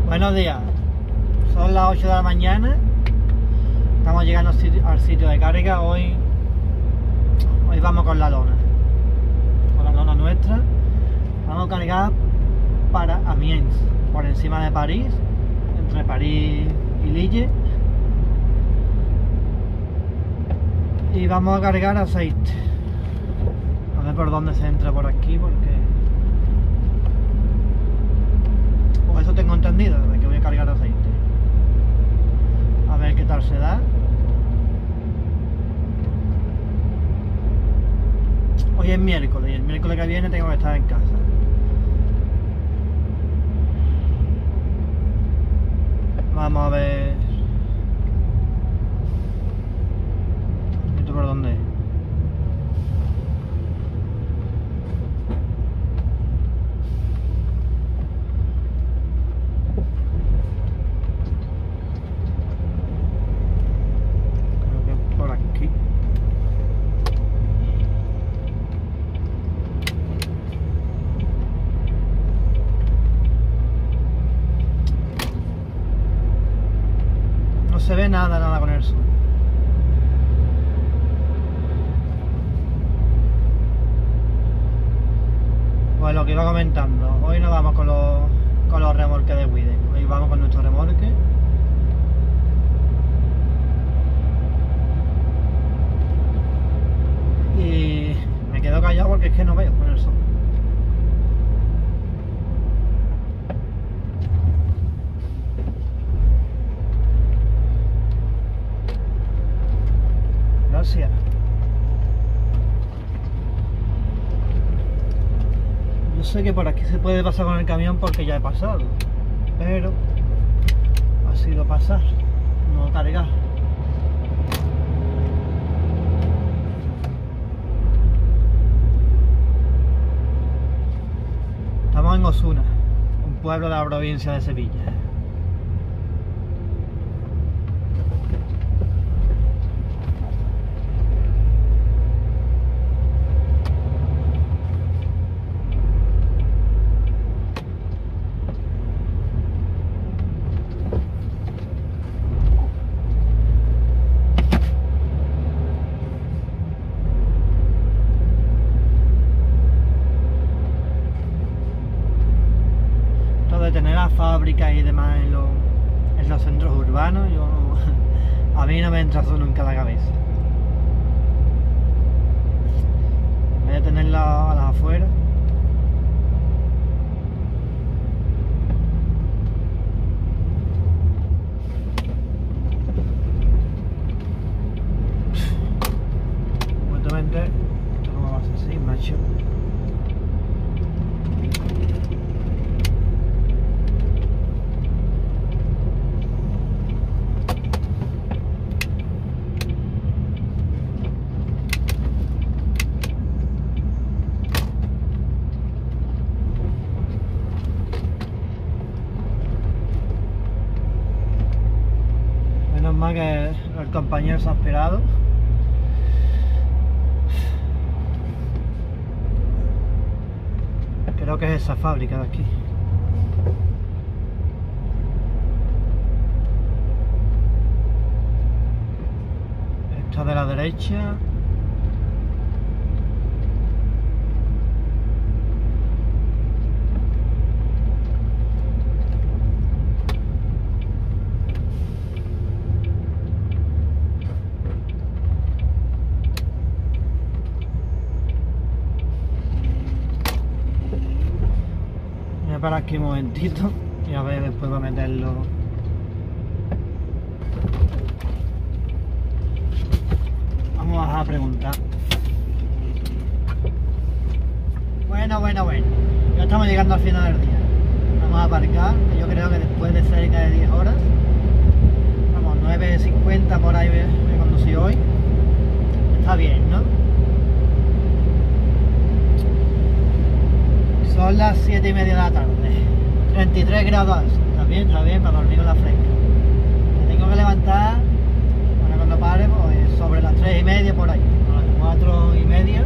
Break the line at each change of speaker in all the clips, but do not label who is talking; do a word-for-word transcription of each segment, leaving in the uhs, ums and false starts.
Buenos días, son las ocho de la mañana, estamos llegando al sitio, al sitio de carga. Hoy, hoy vamos con la lona, con la lona nuestra, vamos a cargar para Amiens, por encima de París, entre París y Lille, y vamos a cargar aceite. A ver por dónde se entra por aquí, porque o eso tengo entendido, de que voy a cargar aceite. A ver qué tal se da. Hoy es miércoles y el miércoles que viene tengo que estar en casa. Vamos a ver. ¿Esto por dónde es? No se ve nada, nada con el sol. Pues lo que iba comentando, hoy no vamos con los, con los remolques de Widen, hoy vamos con nuestro remolque. Y me quedo callado porque es que no veo con el sol. Gracias. Yo sé que por aquí se puede pasar con el camión porque ya he pasado, pero ha sido pasar, no cargar. Estamos en Osuna, un pueblo de la provincia de Sevilla. De tener las fábricas y demás en los, en los centros urbanos, yo a mí no me entra eso nunca a la cabeza. En vez de tenerla a las afueras. Completamente, esto no va a ser así, macho. Menos mal que el compañero se ha esperado. Creo que es esa fábrica de aquí. Esta de la derecha. Para aquí un momentito y a ver después va a meterlo. Vamos a preguntar. Bueno, bueno, bueno, ya estamos llegando al final del día. Vamos a aparcar, yo creo que después de cerca de diez horas, vamos, nueve cincuenta por ahí me conducí hoy. Está bien, ¿no? Son las siete y media de la tarde, treinta y tres grados, está bien, está bien para dormir con la fresca. Me tengo que levantar, para cuando pare, pues sobre las tres y media por ahí, a las cuatro y media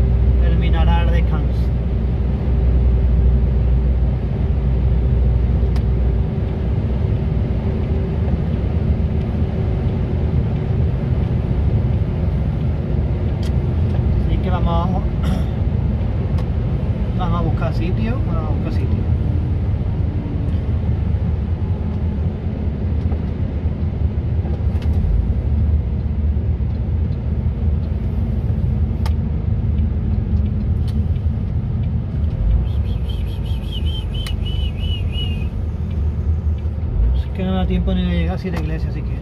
terminará el descanso. da tiempo ni de llegar a siete iglesias siquiera.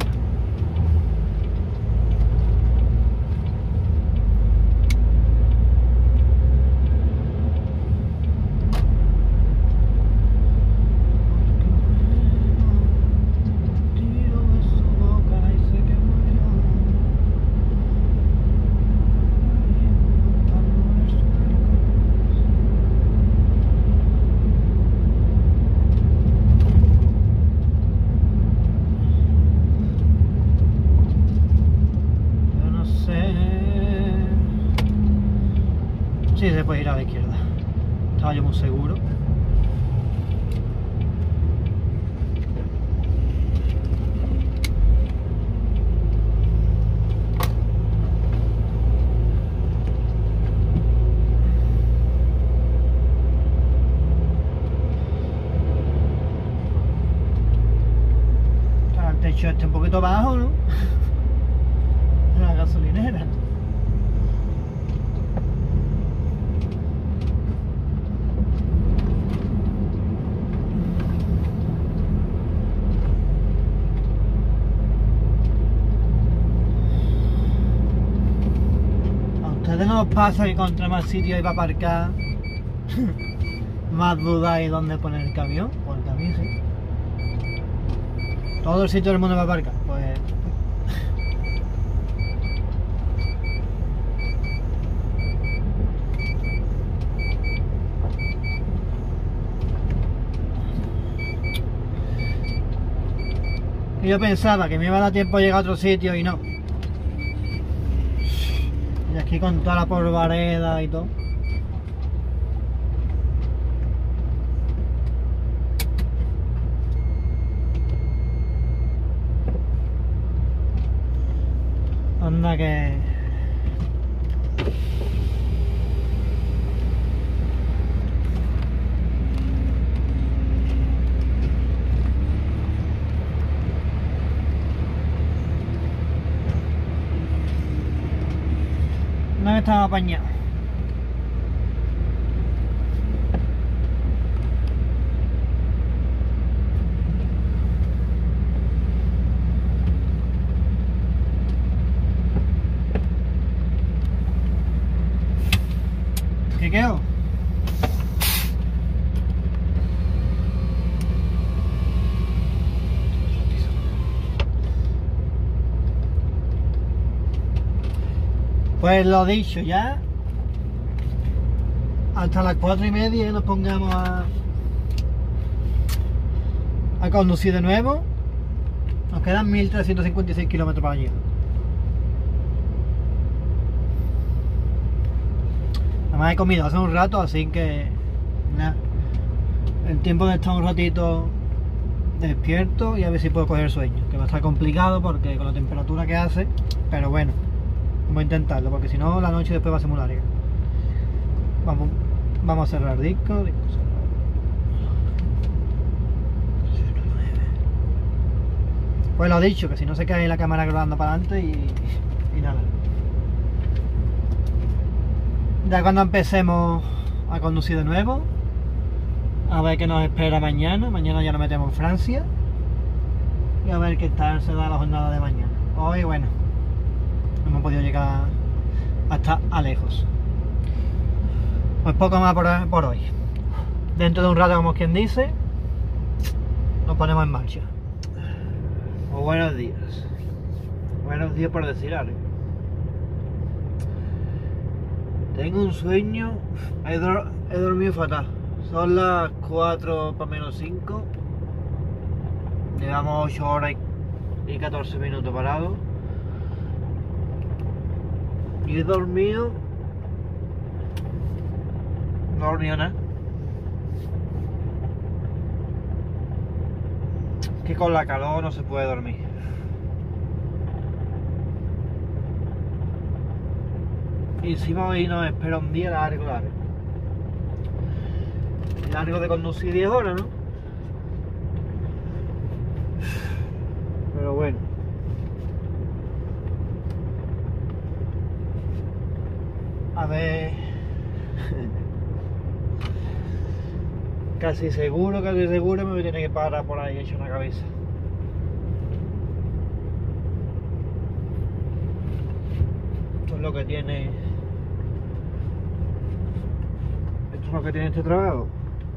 Sí, se puede ir a la izquierda. Estaba yo muy seguro. Está el techo este un poquito bajo, ¿no? La gasolinera. ¿A ustedes no os pasa que contra más sitio iba a aparcar, más dudáis dónde poner el camión? Porque a mí sí. Todo el sitio del mundo va a aparcar, pues... Yo pensaba que me iba a dar tiempo a llegar a otro sitio y no. Y aquí con toda la polvareda y todo. Anda que... No estaba apañado. ¿Qué quedó? Pues lo dicho, ya hasta las cuatro y media nos pongamos a, a conducir de nuevo. Nos quedan mil trescientos cincuenta y seis kilómetros para allí. Además he comido hace un rato, así que nada, el tiempo de estar un ratito despierto y a ver si puedo coger sueño, que va a estar complicado porque con la temperatura que hace, pero bueno. Voy a intentarlo porque si no la noche después va a ser muy larga. Vamos, vamos a cerrar disco, disco cerrado. Pues lo dicho, que si no se cae la cámara grabando para adelante y, y nada. Ya cuando empecemos a conducir de nuevo, a ver qué nos espera mañana. Mañana ya nos metemos en Francia y a ver qué tal se da la jornada de mañana. Hoy, bueno, no hemos podido llegar hasta a lejos. Pues poco más por, por hoy. Dentro de un rato, como quien dice, nos ponemos en marcha. O buenos días. Buenos días por decir algo. Tengo un sueño. He, dor he dormido fatal. Son las cuatro para menos cinco. Llevamos ocho horas y catorce minutos parados. Y he dormido, no he dormido nada. Que con la calor no se puede dormir. Y encima hoy nos espera un día largo, largo. Largo de conducir diez horas, ¿no? Pero bueno. A ver, casi seguro, casi seguro me voy a tener que parar por ahí hecho una cabeza.
lo que tiene. Esto es lo que tiene este trabajo.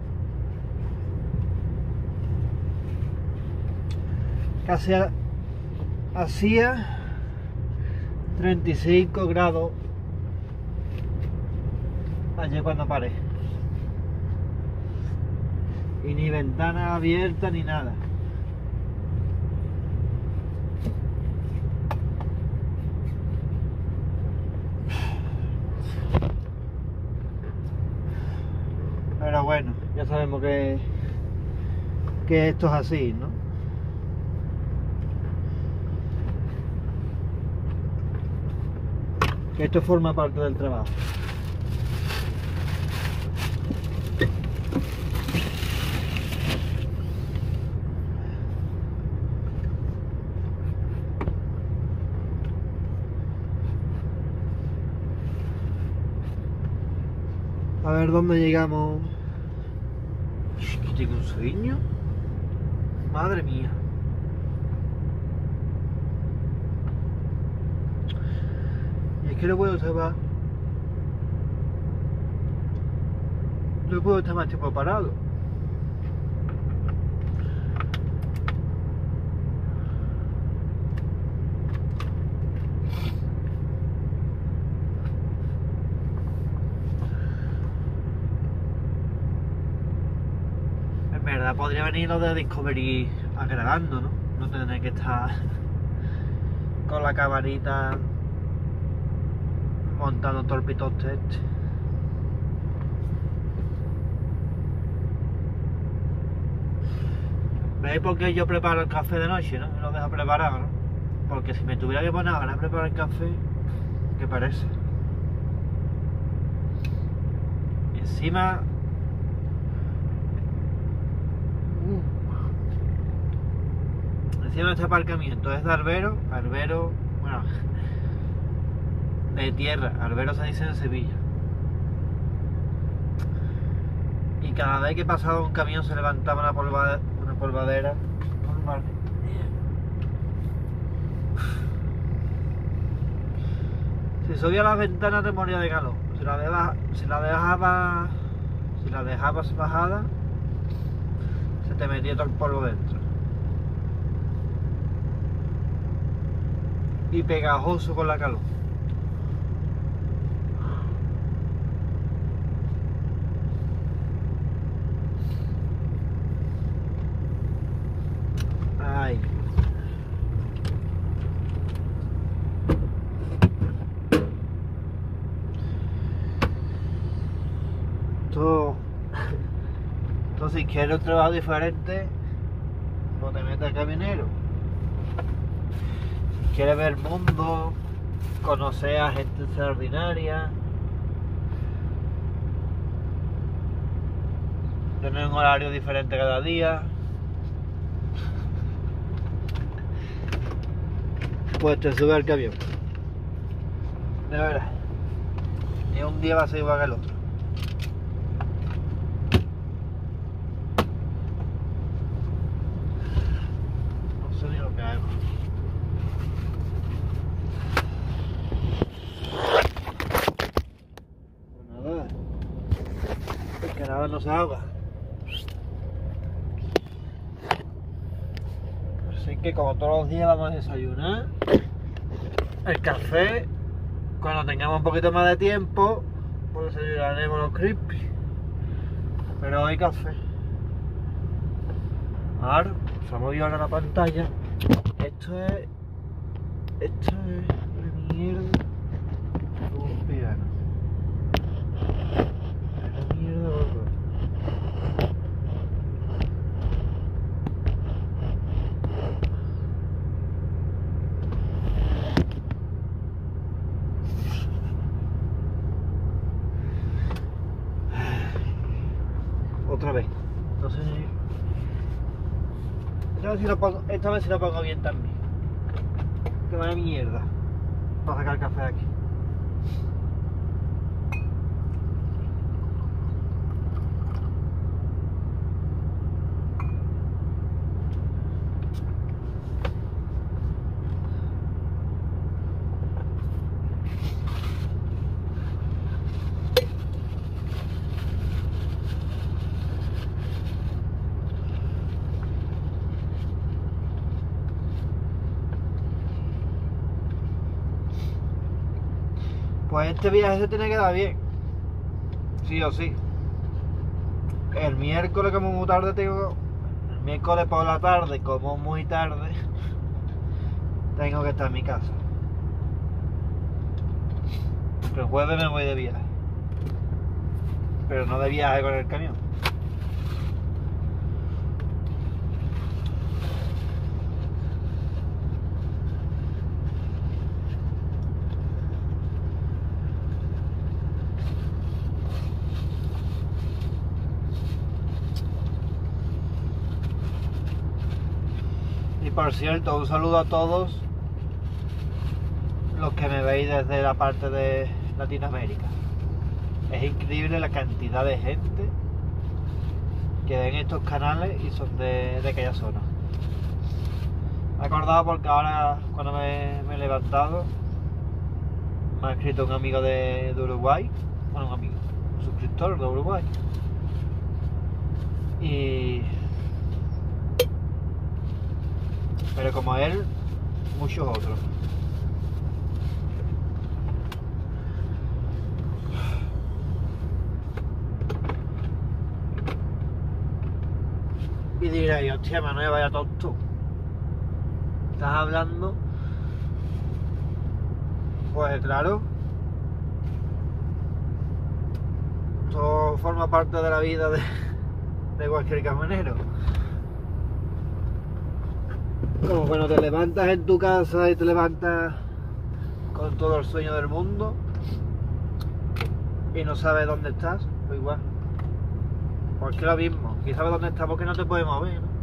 Casi a, hacía treinta y cinco grados ayer cuando paré. Y ni ventana abierta ni nada. Pero bueno, ya sabemos que, que esto es así, ¿no? Que esto forma parte del trabajo. A ver dónde llegamos. ¿Que tengo un sueño? Madre mía. Y es que no puedo estar más. No puedo estar más tiempo parado. En verdad podría venir lo de Discovery agregando, ¿no? No tener que estar con la camarita montando todo el pitoste este. ¿Veis por qué yo preparo el café de noche, no? Me lo dejo preparado, ¿no? Porque si me tuviera que poner ahora a preparar el café, ¿qué parece? Y encima... Uh, encima de este aparcamiento es de Arbero, Arbero, bueno, de tierra, Arbero se dice en Sevilla. Y cada vez que pasaba un camión se levantaba una polvadera, una polvadera normal. Si subía a las ventanas te moría de calor. Si la dejaba, si la dejaba, si la dejabas bajada, se te metía todo el polvo dentro. Y pegajoso con la calor. Ay. Esto, esto si quieres un trabajo diferente, no te metas camionero. Si quieres ver el mundo, conocer a gente extraordinaria, tener un horario diferente cada día, pues te sube al camión. De verdad, ni un día va a ser igual que el otro. No sé ni lo que hago. Pues nada, es que nada no se ahoga. Así que como todos los días vamos a desayunar el café. Cuando tengamos un poquito más de tiempo, pues desayunaremos los crispy. Pero hoy café. Ahora, se ha movido ahora la pantalla. Esto es... Esto es la mierda de un piano. Es la mierda gorda. Otra vez. Entonces, esta vez si lo pongo, esta vez si lo pongo bien también. Que vaya mierda para sacar el café de aquí. Pues este viaje se tiene que dar bien, sí o sí. El miércoles como muy tarde tengo, el miércoles por la tarde como muy tarde, tengo que estar en mi casa. El jueves me voy de viaje, pero no de viaje con el camión. Y por cierto, un saludo a todos los que me veis desde la parte de Latinoamérica. Es increíble la cantidad de gente que ven estos canales y son de, de aquella zona. Me he acordado porque ahora cuando me, me he levantado me ha escrito un amigo de, de Uruguay, bueno un amigo, un suscriptor de Uruguay. Y pero como él, muchos otros. Y diréis, hostia Manuel, vaya tonto. ¿Estás hablando? Pues claro. Todo forma parte de la vida de, de cualquier camionero. Como cuando te levantas en tu casa y te levantas con todo el sueño del mundo y no sabes dónde estás, pues igual. Porque es lo mismo, y sabes dónde estás porque no te puedes mover, ¿no?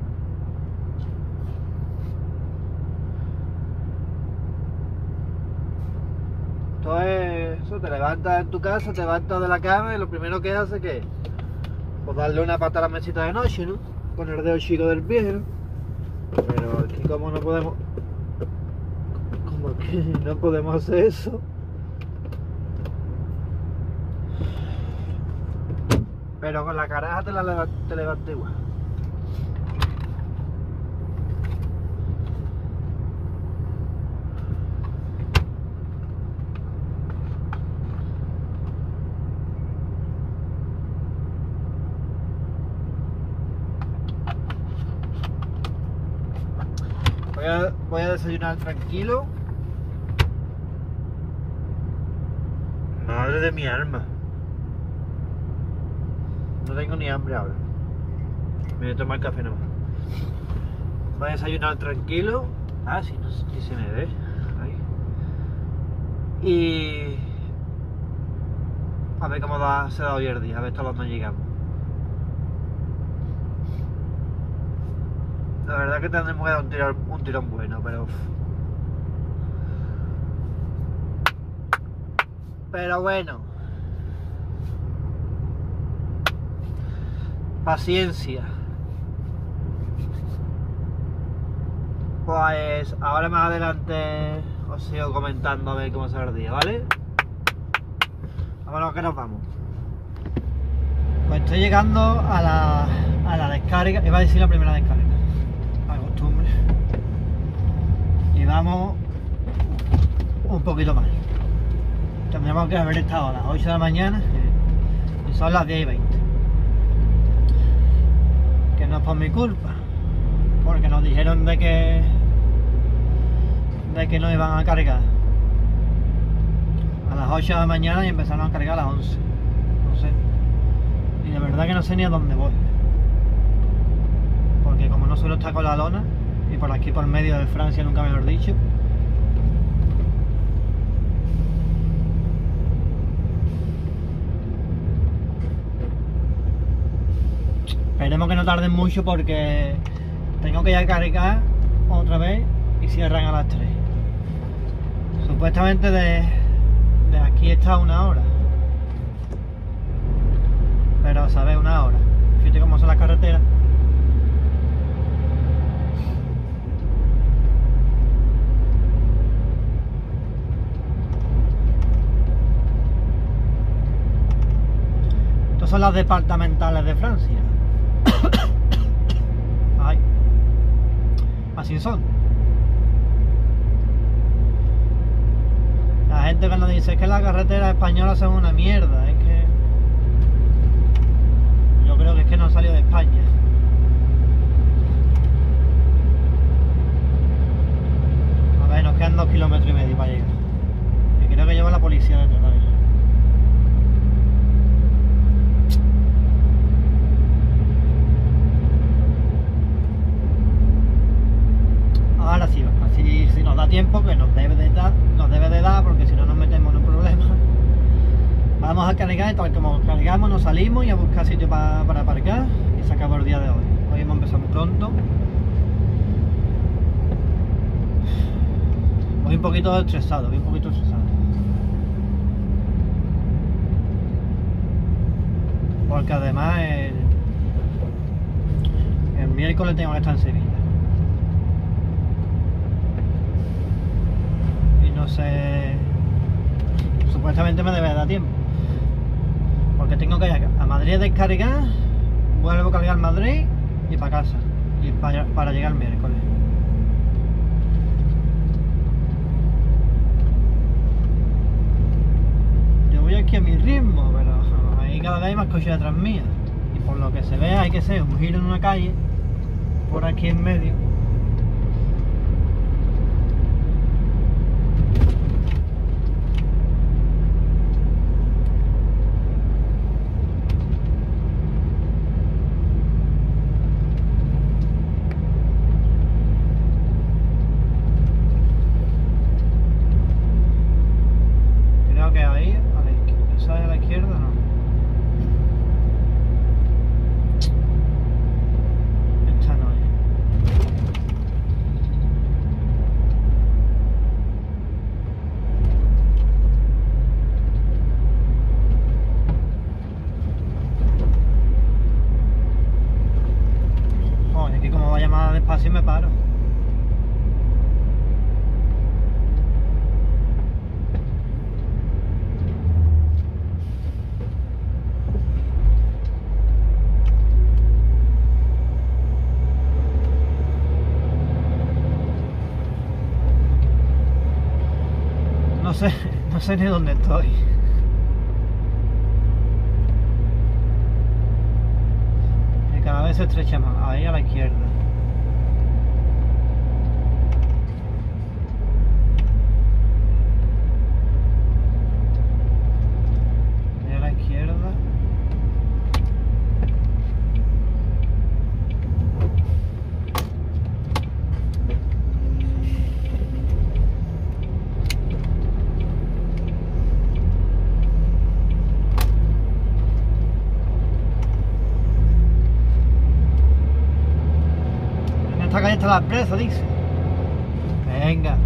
Entonces, eso, te levantas en tu casa, te levantas de la cama y lo primero que haces que es pues darle una pata a la mesita de noche, ¿no? Con el dedo chico del pie, ¿no? Pero aquí como no podemos, como que no podemos hacer eso, pero con la caraja te la leva, te levantas igual. Voy a, voy a desayunar tranquilo. Madre de mi alma. No tengo ni hambre ahora. Me voy a tomar café nomás. Voy a desayunar tranquilo. Ah, si no si se me ve. Ahí. Y a ver cómo da, se da hoy el día, a ver hasta dónde llegamos. La verdad que tendremos que dar un tirón, un tirón bueno, pero... Uf. Pero bueno. Paciencia. Pues ahora más adelante os sigo comentando a ver cómo será el día, ¿vale? Vámonos que nos vamos. Pues estoy llegando a la, a la descarga, iba a decir la primera descarga. Costumbre. Y vamos un poquito más. Tendríamos que haber estado a las ocho de la mañana y son las diez y veinte. Que no es por mi culpa, porque nos dijeron de que de que no iban a cargar a las ocho de la mañana y empezaron a cargar a las once. No sé. Y de verdad que no sé ni a dónde voy. Porque como no suelo estar con la lona y por aquí por medio de Francia, nunca mejor dicho, esperemos que no tarden mucho porque tengo que ya cargar otra vez y cierran a las tres. Supuestamente de, de aquí está una hora, pero sabes, una hora, fíjate cómo son las carreteras. Son las departamentales de Francia. Ay. Así son. La gente gente cuando dice que las carreteras españolas son una mierda, es que yo creo que es que no salió de España. A ver, nos quedan dos kilómetros y medio para llegar. Y creo que lleva la policía detrás también. Ahora sí, así si nos da tiempo, que nos debe de dar, nos debe de dar, porque si no nos metemos en un problema. Vamos a cargar y tal como cargamos nos salimos y a buscar sitio pa, para aparcar y se acabó el día de hoy. Hoy hemos empezado muy pronto. Voy un poquito estresado, voy un poquito estresado. Porque además el, el miércoles tengo que estar en Sevilla. No sé, supuestamente me debe dar tiempo, porque tengo que ir a Madrid a descargar, vuelvo a cargar Madrid y para casa, y para, para llegar el miércoles. Yo voy aquí a mi ritmo, pero ahí cada vez hay más coches detrás mía, y por lo que se ve hay que ser un giro en una calle, por aquí en medio. Despacio y me paro. No sé, no sé ni dónde estoy. Y cada vez se estrecha más, ahí a la izquierda. Esta calle está la presa, dice. Venga.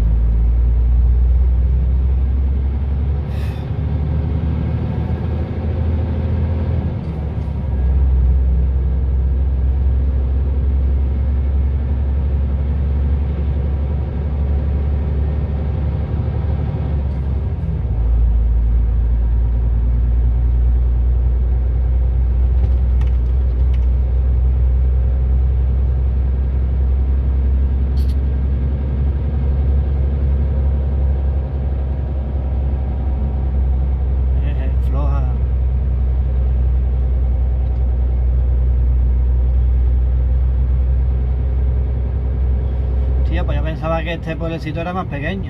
Pues yo pensaba que este pueblecito era más pequeño.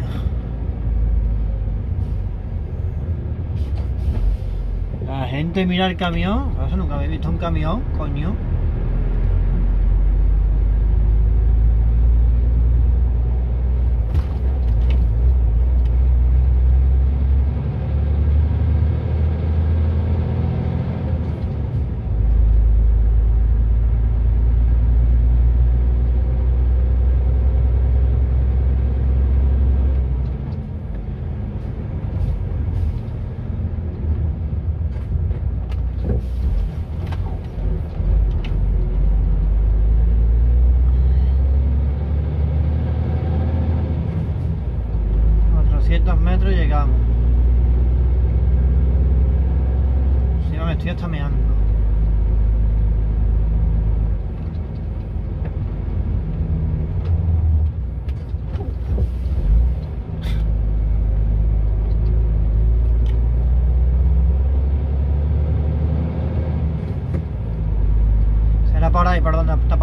La gente mira el camión. Eso nunca había visto un camión, coño.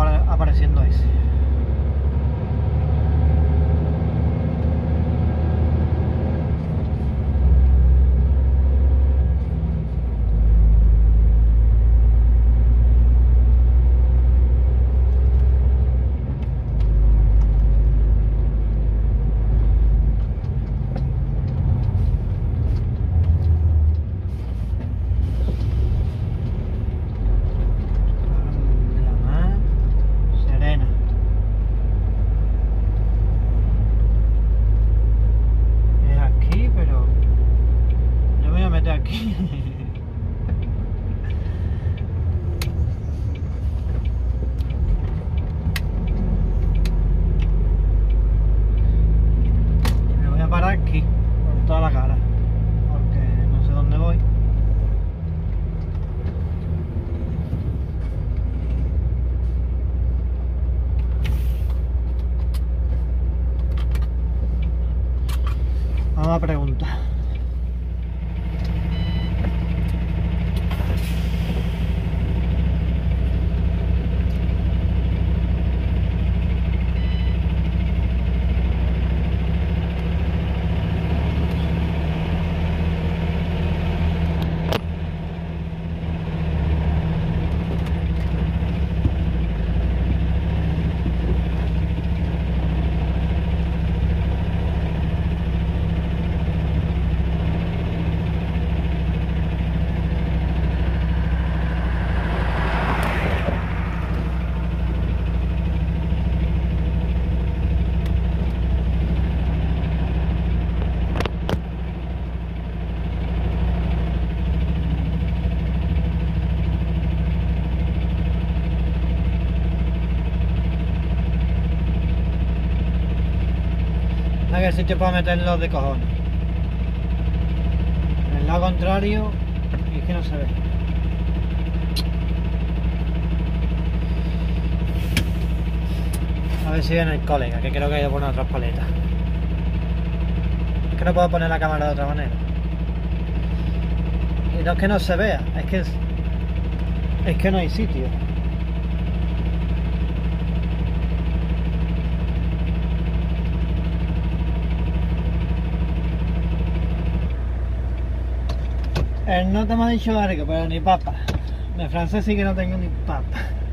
apare- apareciendo ese. Aquí, por toda la cara, porque no sé dónde voy. Vamos a preguntar. A ver si te puedo meterlos de cojones. En el lado contrario, y es que no se ve. A ver si viene el colega, que creo que ha ido por una otra paleta. Es que no puedo poner la cámara de otra manera. Y no es que no se vea, es que es, es que no hay sitio. Él no te me ha dicho algo, pero ni papa. De francés sí que no tengo ni papa.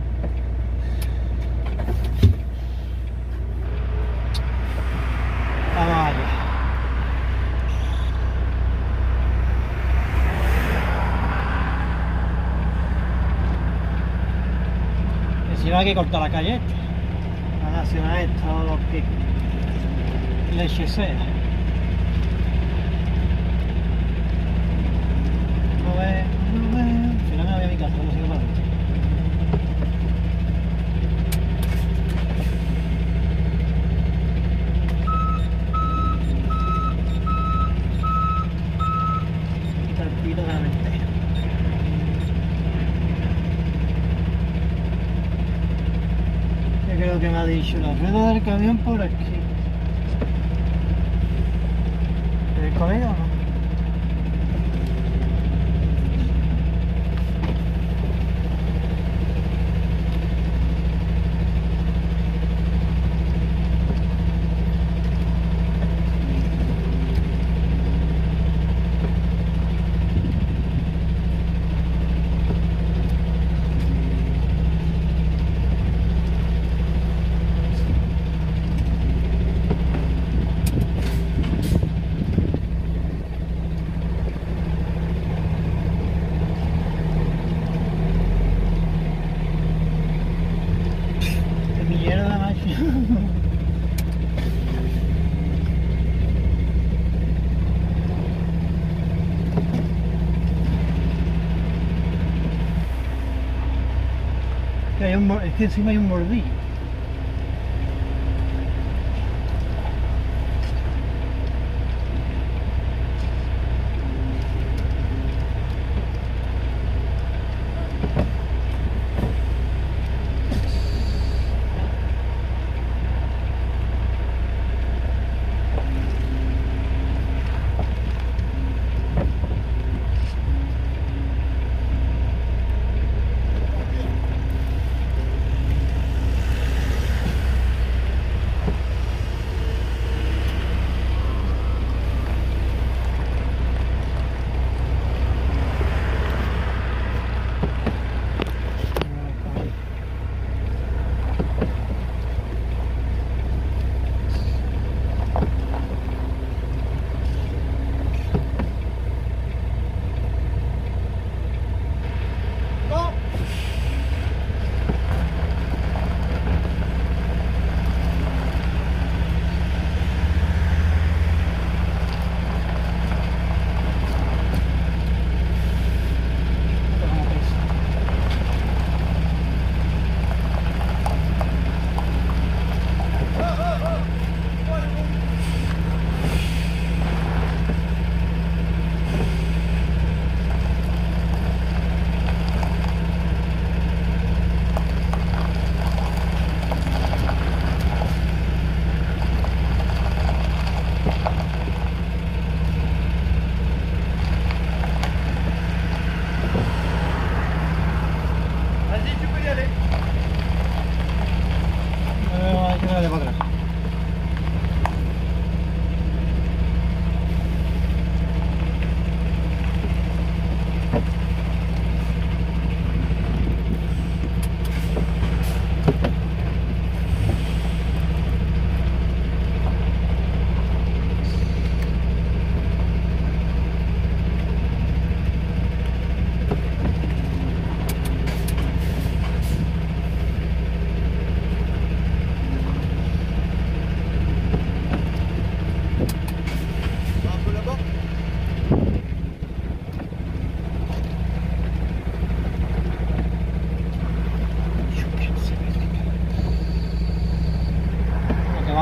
Vamos allá. Y si no hay que cortar la calle esta. La nacional esta o lo que leche sea. No ve, no ve. Si no me voy a mi casa, no sigo para adentro. Tranquilo de la mente. Yo creo que me ha dicho la rueda del camión por aquí. ¿Quieres comer o no? Que hay un, es que encima hay un bordillo.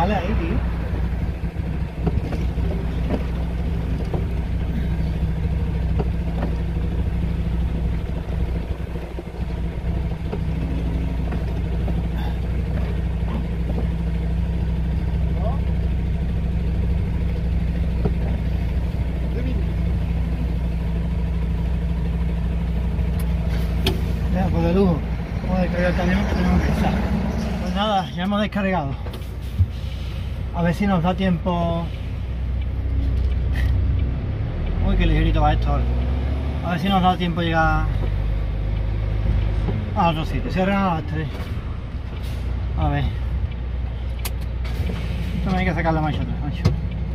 Dale ahí, tío. Ya, pues de lujo. Vamos a descargar el camión, tenemos que usar. Pues nada, ya hemos descargado. A ver si nos da tiempo. Uy, qué ligerito va esto ahora. A ver si nos da tiempo llegar a otro sitio. Cierran a las tres. A ver. Esto me hay que sacar la marcha atrás, macho.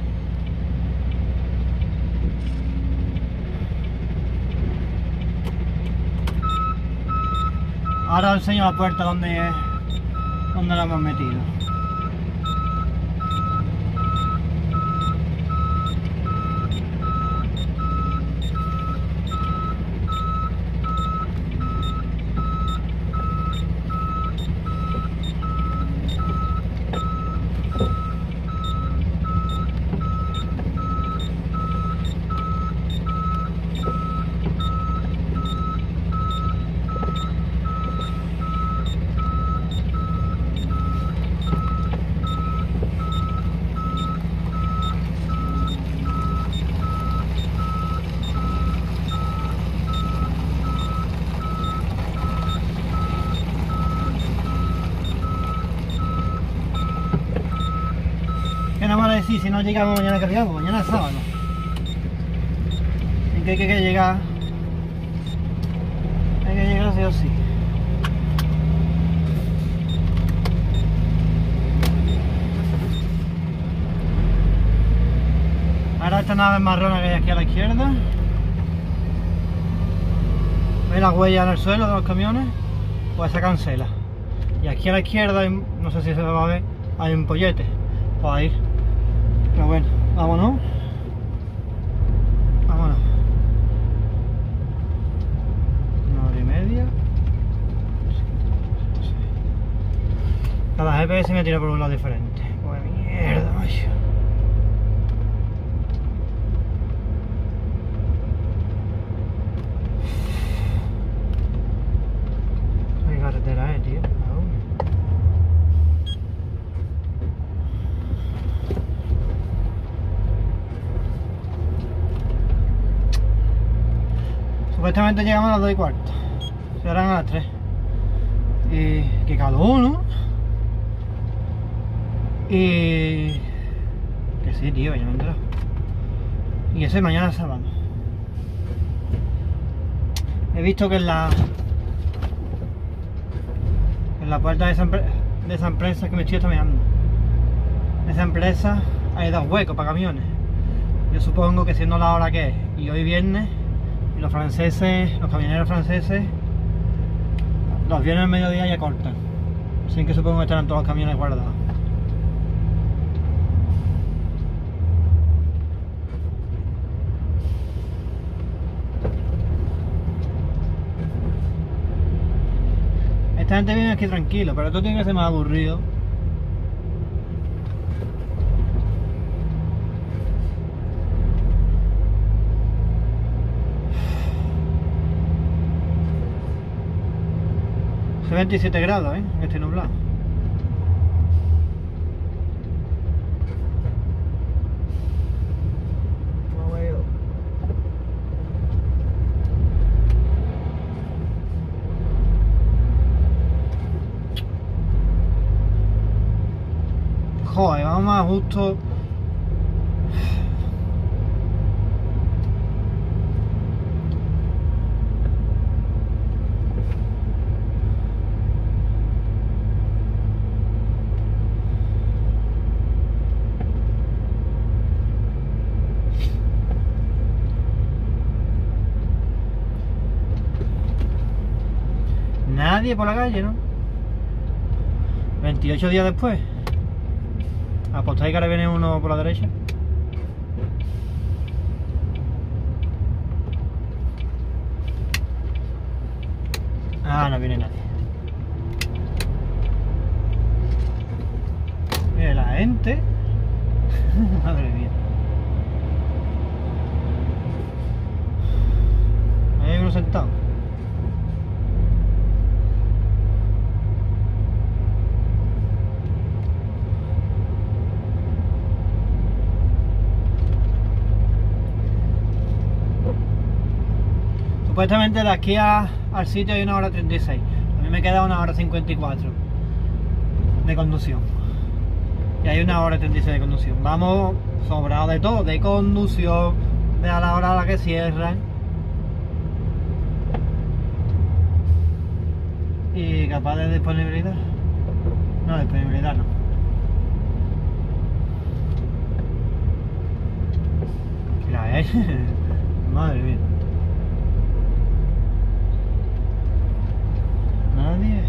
Ahora os enseño la puerta donde, donde la hemos metido. ¿Qué nos van a decir si no llegamos mañana que llegamos? Mañana es sábado. ¿En qué hay que, que llegar? Hay que llegar sí o sí. Ahora esta nave marrona que hay aquí a la izquierda. ¿Veis la huella en el suelo de los camiones? Pues se cancela. Y aquí a la izquierda, hay, no sé si se va a ver, hay un pollete. Pues ahí. Pero bueno, vámonos. Vámonos. Una hora y media. Cada G P S me tira por un lado diferente. Pues mierda, macho. Qué carretera es, tío. Supuestamente llegamos a las dos y cuarto. Se harán a las tres. Y qué calor, ¿no? Y que sí, tío, ya me he enterado. Y ese mañana es sábado. He visto que en la en la puerta de esa, de esa empresa que me estoy mirando, esa empresa hay dos huecos para camiones. Yo supongo que siendo la hora que es y hoy viernes, y los franceses, los camioneros franceses, los viernes al mediodía ya cortan. Así que supongo que estarán todos los camiones guardados. Esta gente viene aquí tranquilo, pero esto tiene que ser más aburrido. veintisiete grados, ¿eh? Este nublado. No veo. Joder, vamos más justo. Nadie por la calle, ¿no? veintiocho días después. ¿Apostáis que ahora viene uno por la derecha? Ah, no viene nadie. Mírala, gente. Madre mía. Hay uno sentado. Supuestamente de aquí a, al sitio hay una hora treinta y seis. A mí me queda una hora cincuenta y cuatro de conducción. Y hay una hora treinta y seis de conducción. Vamos sobrados de todo, de conducción, de a la hora a la que cierran. Y capaz de disponibilidad. No, disponibilidad no. Mira, eh. Madre mía. Nadie.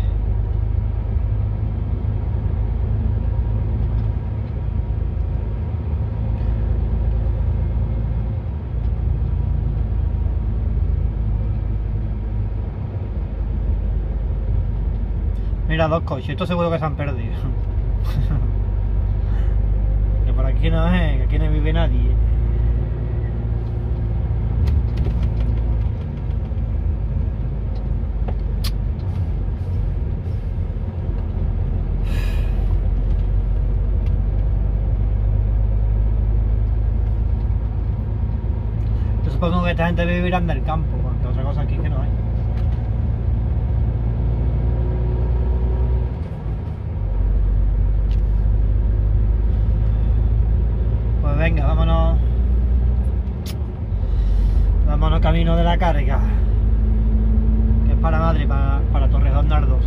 Mira, dos coches, esto seguro que se han perdido. Que por aquí no es, que aquí no vive nadie. Yo supongo que esta gente vivirá en el campo, porque otra cosa aquí que no hay. Venga, vámonos. Vámonos camino de la carga. Que es para Madrid, para, para Torrejón Nardos.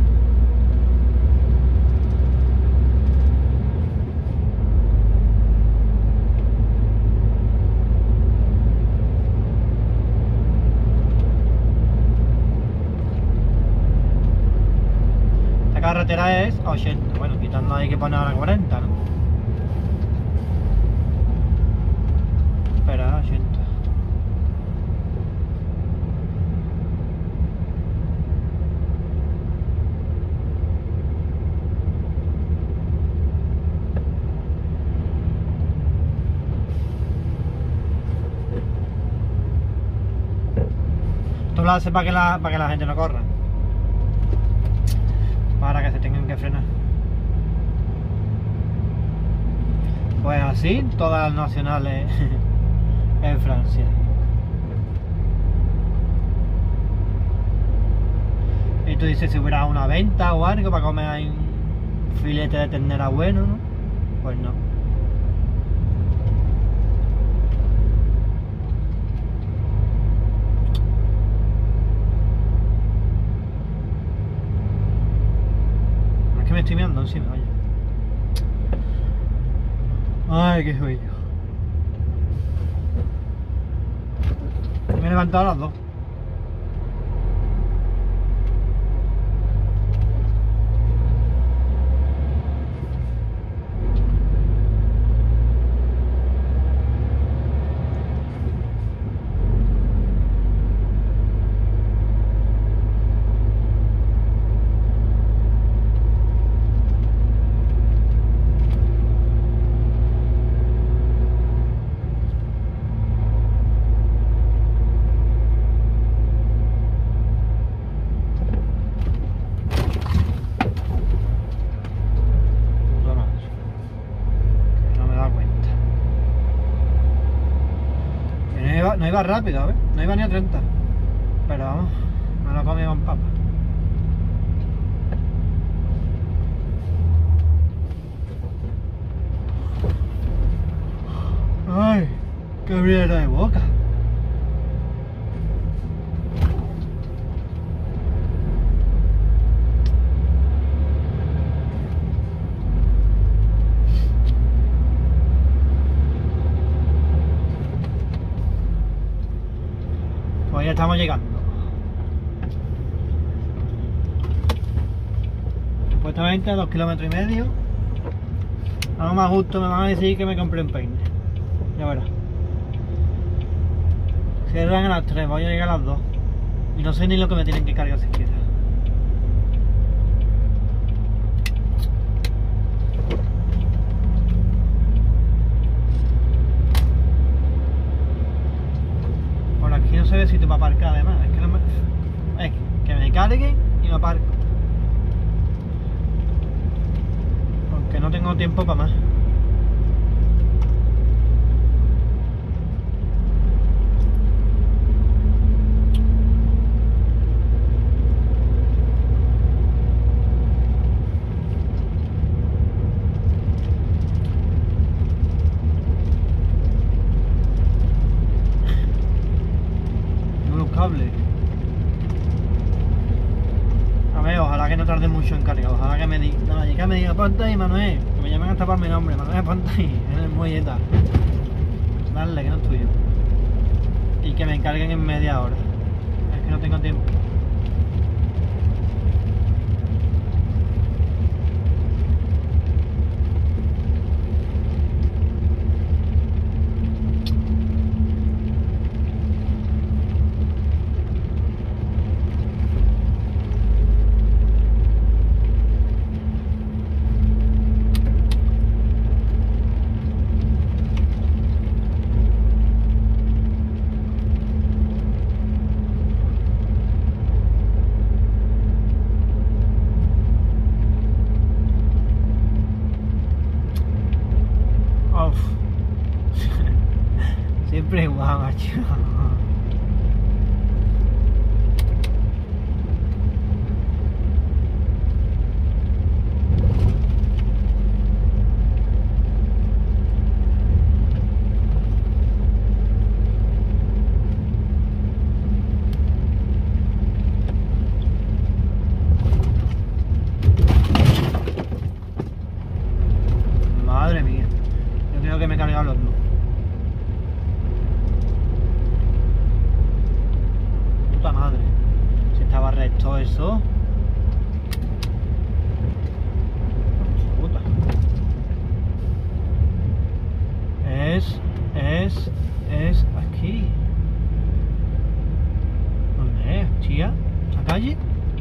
Esta carretera es a ochenta. Bueno, quitando hay que poner a la cuarenta, ¿no? Espera, ochenta. Esto lo hace para que la, para que la gente no corra. Para que se tengan que frenar. Pues así, todas las nacionales en Francia. Y tú dices, si hubiera una venta o algo para comer ahí un filete de ternera bueno, ¿no? Pues no. Es que me estoy mirando encima, oye. Ay, qué sueño. Me he levantado a las dos. No iba rápido, ¿ves? No iba ni a treinta. Pero vamos, me lo comí con papa. Ay, qué abriera de boca. Pues ya estamos llegando. Supuestamente a dos kilómetros y medio. Algo más justo me van a decir que me compré un peine. Ya verás. Cierran a las tres, voy a llegar a las dos. Y no sé ni lo que me tienen que cargar siquiera. para aparcar además. Es que, no me... es que me carguen y me aparco. Porque no tengo tiempo para más. A ver, ojalá que no tarde mucho en cargar, ojalá que me diga, no, que me diga, ponte ahí, Manuel, que me llaman hasta por mi nombre, Manuel, ponte ahí, en el muelleta. Dale, que no es tuyo. Y que me encarguen en media hora. Es que no tengo tiempo. Siempre igual, macho. Madre mía, yo creo que me he cargado los dos. Puta madre, si estaba recto eso. Puta. Es, es, es aquí. ¿Dónde es, tía? ¿Esta calle?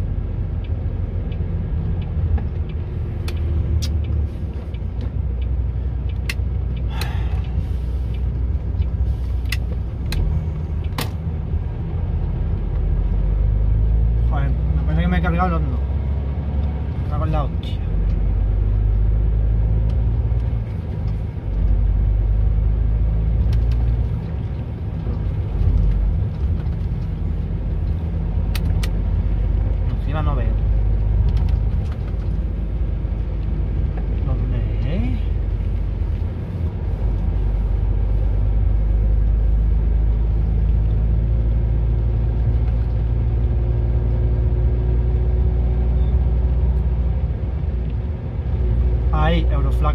Me he cargado el horno. Está con la hostia. Encima no veo. ¿Dónde es? Ahí, Euroflaco.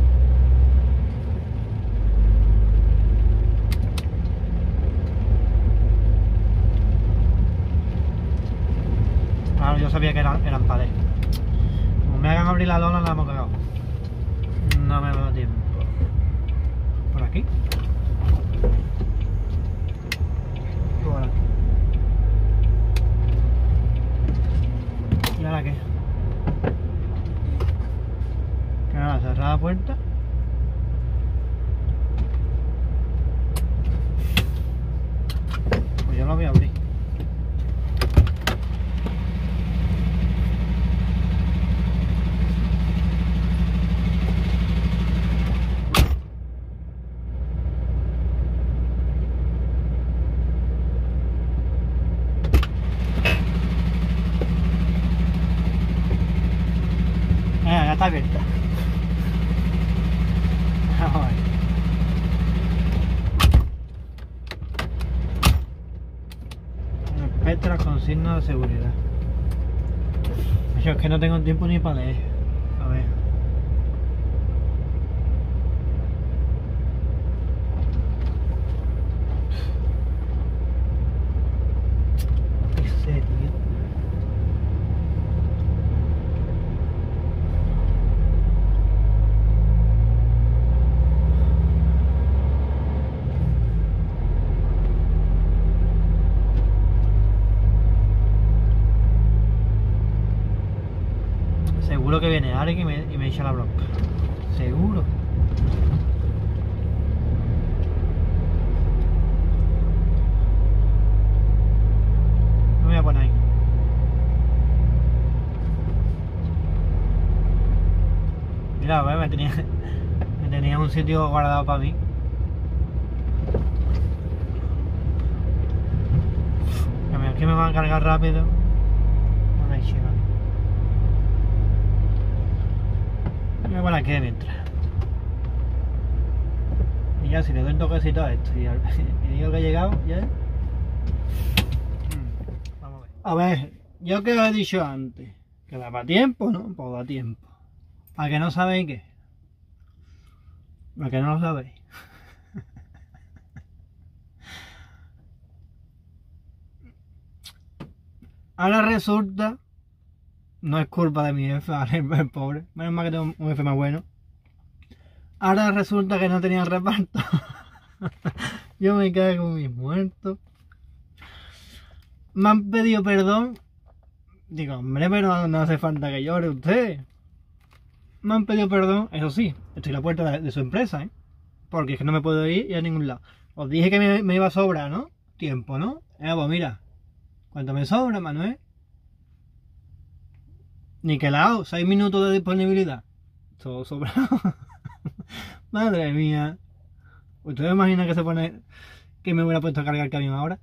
Claro, yo sabía que eran, eran paredes. Como me hagan abrir la lona, la hemos cagado. No me da tiempo. ¿Por aquí? Por aquí. ¿Y ahora qué? Nada, cerrar la puerta. Pues yo la voy a abrir. Ah, ya está abierta. Respeta las consignas de seguridad. Yo es que no tengo tiempo ni para leer. A ver. ¿Qué sé, tío? Seguro que viene alguien y me, y me echa la bronca. Seguro. Mira, pues, me tenía, me tenía un sitio guardado para mí. Que me van a cargar rápido. Ay, chiva. Me voy a quedar mientras. Y ya si le doy un toquecito a esto y, al, y digo que he llegado, ya. Vamos a ver. A ver, yo que os he dicho antes, que daba tiempo, ¿no? Pues da tiempo. ¿A que no sabéis qué? ¿A que no lo sabéis? Ahora resulta, no es culpa de mi jefe, ahora es pobre, menos mal que tengo un jefe más bueno. Ahora resulta que no tenía reparto. Yo me cago en mis muertos. Me han pedido perdón. Digo, hombre, pero no, no hace falta que llore usted. Me han pedido perdón, eso sí, estoy a la puerta de, de su empresa, ¿eh? Porque es que no me puedo ir a ningún lado. Os dije que me, me iba a sobrar, ¿no? Tiempo, ¿no? Eh, pues mira. ¿Cuánto me sobra, Manuel? Ni que la hago, seis minutos de disponibilidad. Todo sobrado. Madre mía. ¿Ustedes imaginan que se pone que me hubiera puesto a cargar el camión ahora?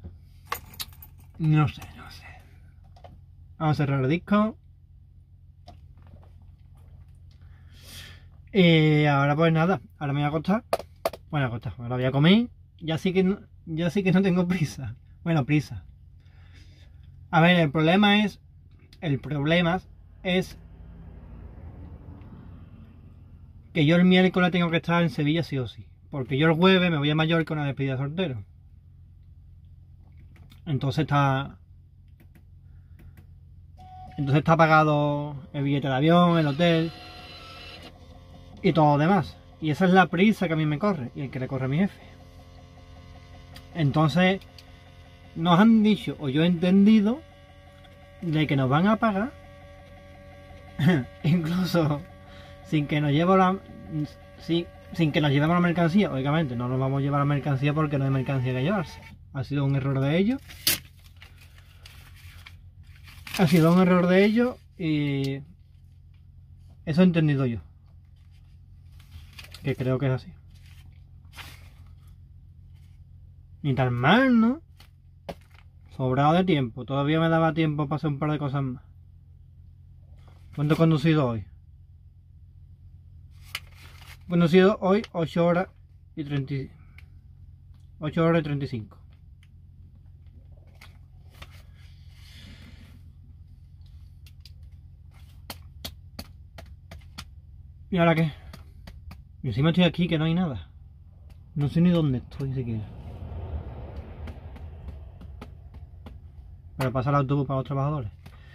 No sé, no sé. Vamos a cerrar el disco. Y ahora pues nada, ahora me voy a acostar. Bueno, a acostar, ahora voy a comer. Ya sí que no, ya sí que no tengo prisa. Bueno, prisa. A ver, el problema es, el problema es que yo el miércoles tengo que estar en Sevilla sí o sí, porque yo el jueves me voy a Mallorca a una despedida de soltero. Entonces está, entonces está pagado el billete de avión, el hotel y todo lo demás. Y esa es la prisa que a mí me corre y el que le corre a mi jefe. Entonces nos han dicho, o yo he entendido, de que nos van a pagar incluso sin que nos lleve la sin, sin que nos llevemos la mercancía. Obviamente no nos vamos a llevar la mercancía porque no hay mercancía que llevarse. Ha sido un error de ellos. Ha sido un error de ellos y eso he entendido yo. Que creo que es así. Ni tan mal, ¿no? Sobrado de tiempo. Todavía me daba tiempo para hacer un par de cosas más. ¿Cuánto he conducido hoy? He conducido hoy ocho horas y treinta. ocho horas y treinta y cinco. ¿Y ahora qué? Y encima estoy aquí que no hay nada. No sé ni dónde estoy siquiera. Pero pasa el autobús para los trabajadores.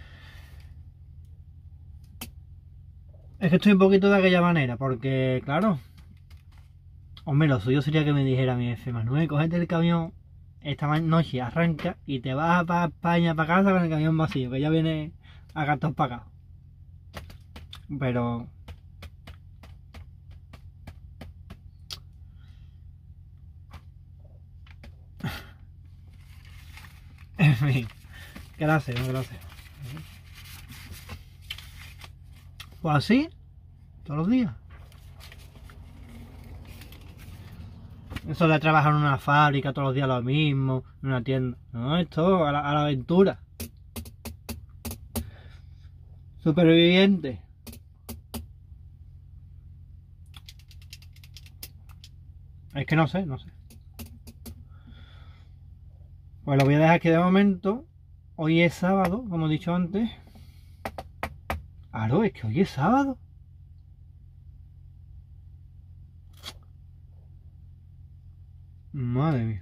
Es que estoy un poquito de aquella manera, porque claro, hombre, lo suyo sería que me dijera mi jefe: Manuel, cógete el camión esta noche, arranca y te vas para España, para casa con el camión vacío, que ya viene a gastos pagados. Pero en fin, ¿qué lo hacemos? ¿Qué lo hacemos? Pues así, todos los días. Eso de trabajar en una fábrica todos los días lo mismo, en una tienda. No, esto a la, a la aventura. Superviviente. Es que no sé, no sé. Pues lo voy a dejar aquí de momento. Hoy es sábado, como he dicho antes. Claro, es que hoy es sábado. Madre mía.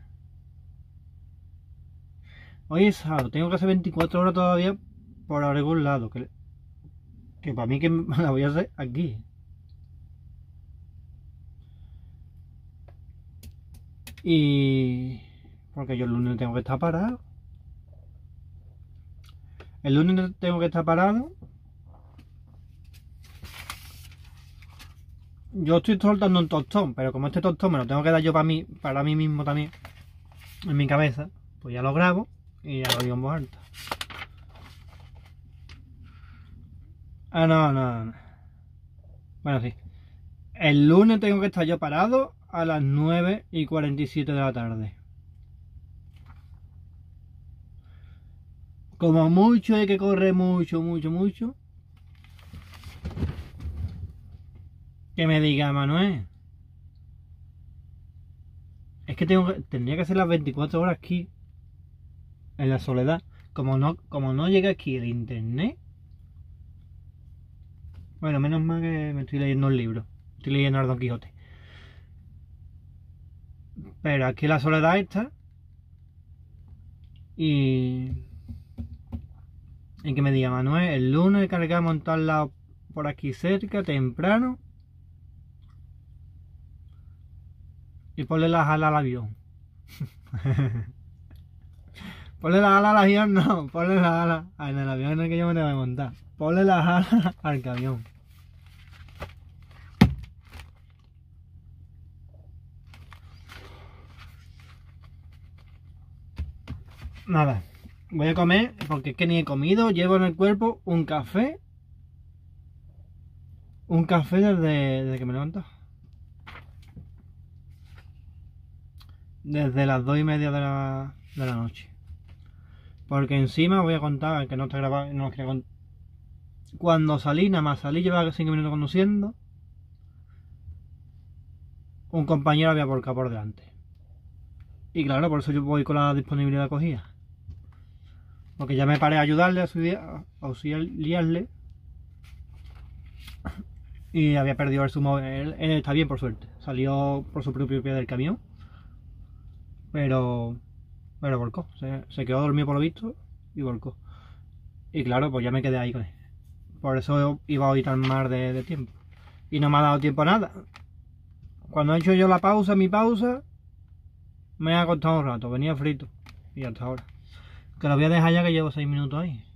Hoy es sábado, tengo que hacer veinticuatro horas todavía por algún lado. Que, que para mí que me la voy a hacer aquí. Y porque yo el lunes tengo que estar parado. El lunes tengo que estar parado. Yo estoy soltando un tostón, pero como este tostón me lo tengo que dar yo para mí, para mí mismo también, en mi cabeza, pues ya lo grabo y ya lo digo en voz alta. Ah, no, no, no.
Bueno, sí. El lunes tengo que estar yo parado a las nueve y cuarenta y siete de la tarde. Como mucho hay que correr mucho, mucho, mucho. Que me diga, Manuel, es que tengo que, tendría que hacer las veinticuatro horas aquí, en la soledad. Como no, como no llega aquí el internet. Bueno, menos mal que me estoy leyendo un libro. Estoy leyendo al Don Quijote. Pero aquí la soledad está. Y... Y que me diga, Manuel, el lunes cargamos en tal lado por aquí cerca, temprano. Y ponle las alas al avión. Ponle las alas al avión, no. Ponle las alas. Ah, en el avión en el que yo me tengo que montar. Ponle las alas al camión. Nada. Voy a comer porque es que ni he comido. Llevo en el cuerpo un café. Un café desde, desde que me levanto. Desde las dos y media de la, de la noche. Porque encima voy a contar, que no está grabado, no quería contar. Cuando salí, nada más salí, llevaba cinco minutos conduciendo. Un compañero había volcado por delante. Y claro, por eso yo voy con la disponibilidad cogida. Porque ya me paré a ayudarle, a auxiliarle. Y había perdido el sumo. Él, él está bien, por suerte. Salió por su propio pie del camión. Pero... Pero volcó. Se, se quedó dormido por lo visto y volcó. Y claro, pues ya me quedé ahí con él. Por eso iba hoy tan mal de, de tiempo. Y no me ha dado tiempo a nada. Cuando he hecho yo la pausa, mi pausa, me ha costado un rato. Venía frito. Y hasta ahora. Que lo voy a dejar ya que llevo seis minutos ahí.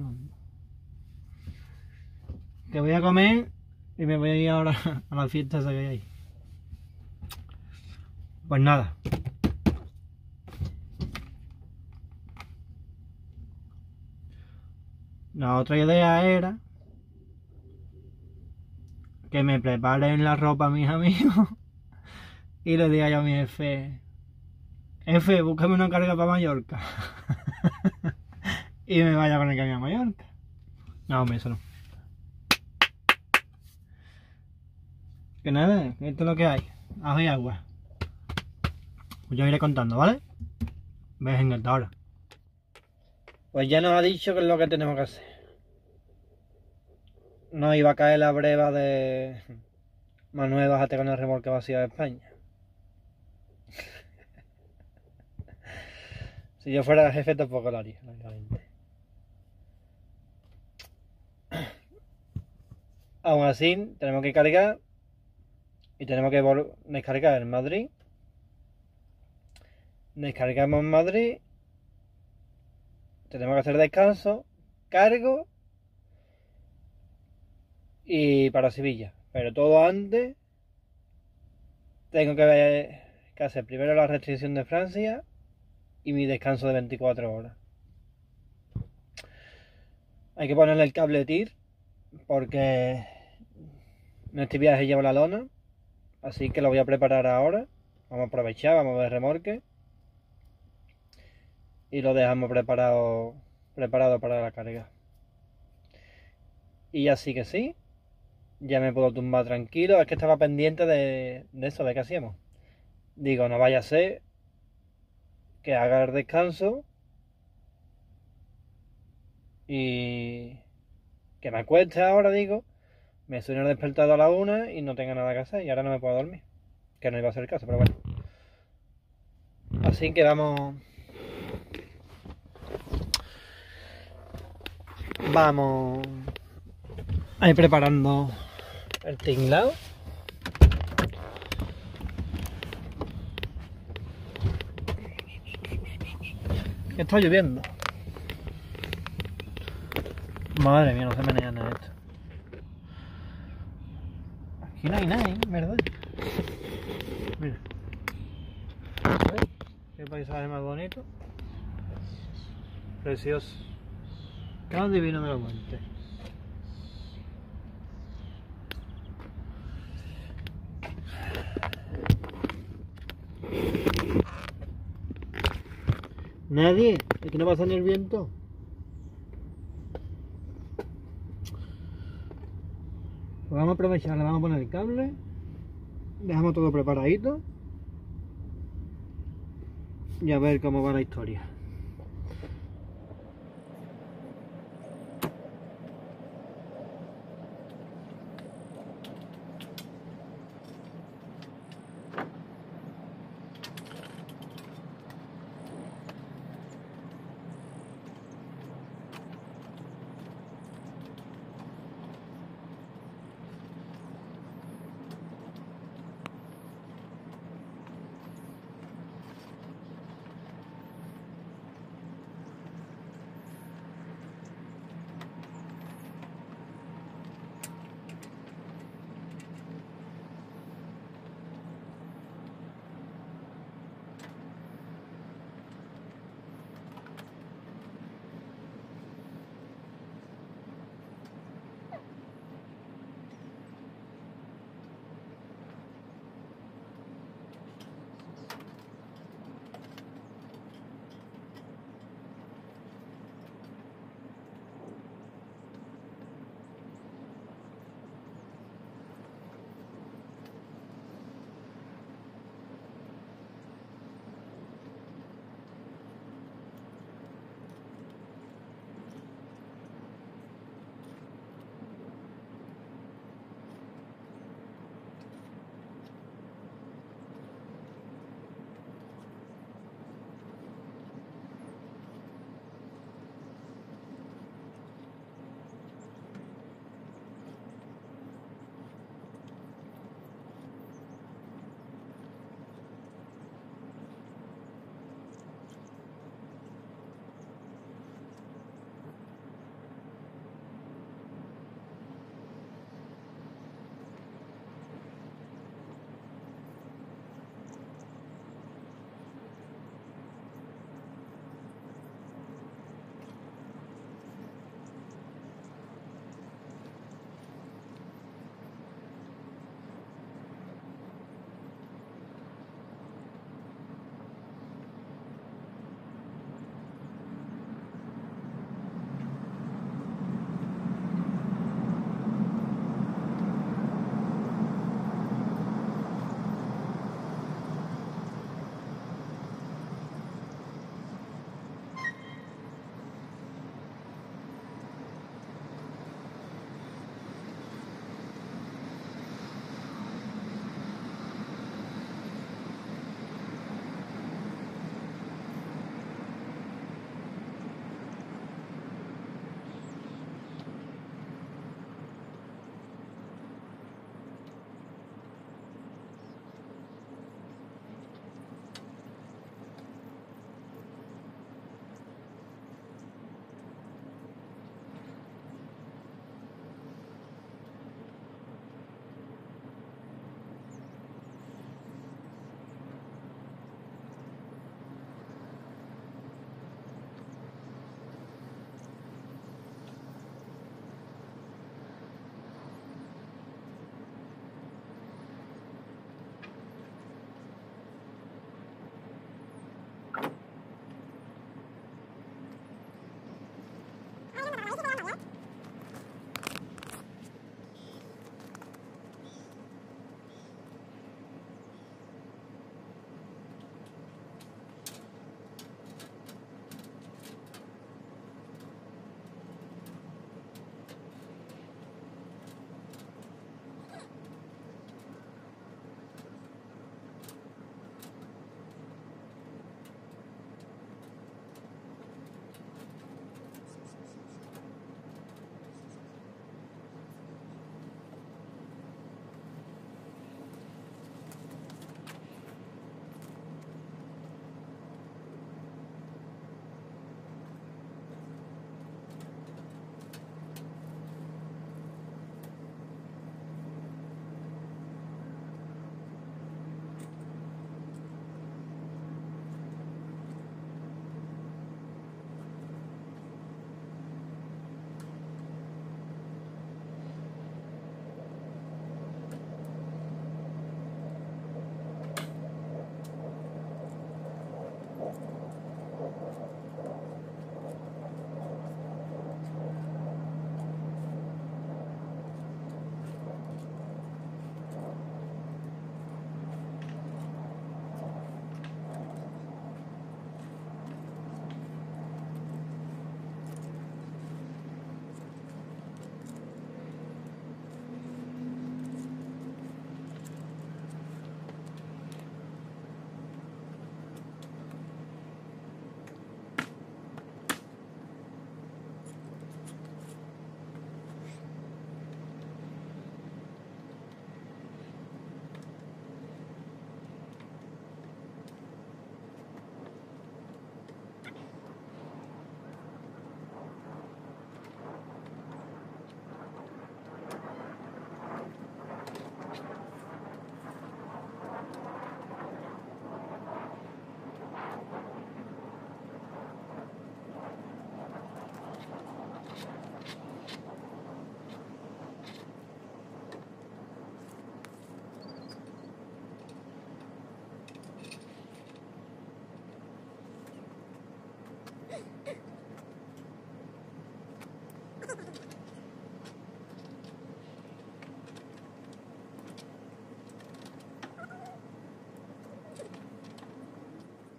Que voy a comer y me voy a ir ahora a la fiesta esa que hay ahí. Pues nada. La otra idea era que me preparen la ropa a mis amigos y le diga yo a mi jefe, jefe, búscame una carga para Mallorca. Y me vaya con el camión a Mallorca. No, hombre, eso no. Que nada, esto es lo que hay. Ajo y agua. Pues yo iré contando, ¿vale? Venga, hasta ahora. Pues ya nos ha dicho qué es lo que tenemos que hacer. Nos iba a caer la breva de Manuel, bájate con el remolque vacío de España. Si yo fuera el jefe tampoco lo haría, lógicamente. Aún así, tenemos que cargar y tenemos que descargar en Madrid. Descargamos en Madrid. Tenemos que hacer descanso, cargo y para Sevilla. Pero todo antes tengo que, ver, que hacer primero la restricción de Francia y mi descanso de veinticuatro horas. Hay que ponerle el cable T I R porque en este viaje llevo la lona, así que lo voy a preparar ahora. Vamos a aprovechar, vamos a ver remolque y lo dejamos preparado preparado para la carga. Y así que sí, ya me puedo tumbar tranquilo. Es que estaba pendiente de, de eso, de qué hacíamos. Digo, no vaya a ser que haga el descanso y que me acueste ahora, digo, me suena el despertador a la una y no tenga nada que hacer y ahora no me puedo dormir, que no iba a ser el caso, pero bueno. Así que vamos vamos a ir preparando el tinglado. Que está lloviendo. Madre mía, no se menea nada esto. Aquí no hay nada, ¿eh? ¿Verdad? Mira. ¿Ves? Qué paisaje más bonito. Precioso. Qué más divino me lo cuente.
Nadie, es que no pasa ni el viento. Pues vamos a aprovechar, le vamos a poner el cable. Dejamos todo preparadito. Y a ver cómo va la historia.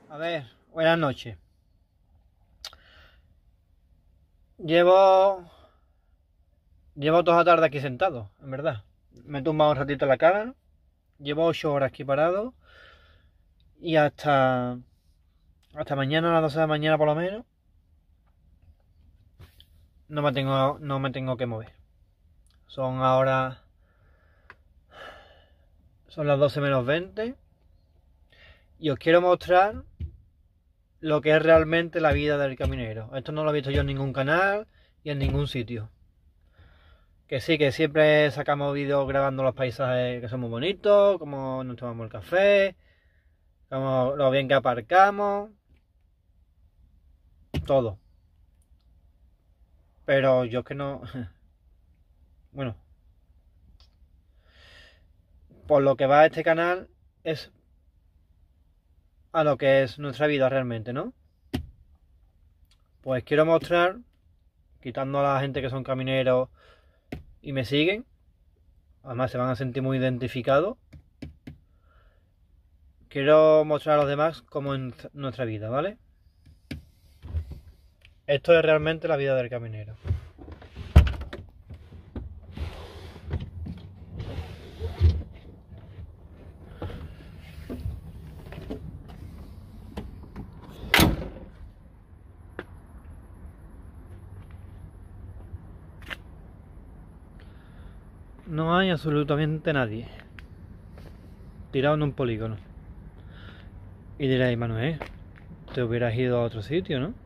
A ver, buenas noches. Llevo... Llevo toda la tarde aquí sentado, en verdad. Me he tumbado un ratito en la cama. Llevo ocho horas aquí parado. Y hasta... Hasta mañana a las doce de la mañana por lo menos. No me tengo, no me tengo que mover. Son ahora... Son las doce menos veinte. Y os quiero mostrar lo que es realmente la vida del caminero. Esto no lo he visto yo en ningún canal y en ningún sitio. Que sí, que siempre sacamos vídeos grabando los paisajes que son muy bonitos, como nos tomamos el café, como lo bien que aparcamos, todo. Pero yo es que no... Bueno, por lo que va a este canal es a lo que es nuestra vida realmente, ¿no? Pues quiero mostrar, quitando a la gente que son camineros y me siguen, además se van a sentir muy identificados, quiero mostrar a los demás cómo es nuestra vida, ¿vale? Esto es realmente la vida del caminero. No hay absolutamente nadie tirado en un polígono. Y diréis, Manuel, te hubieras ido a otro sitio, ¿no?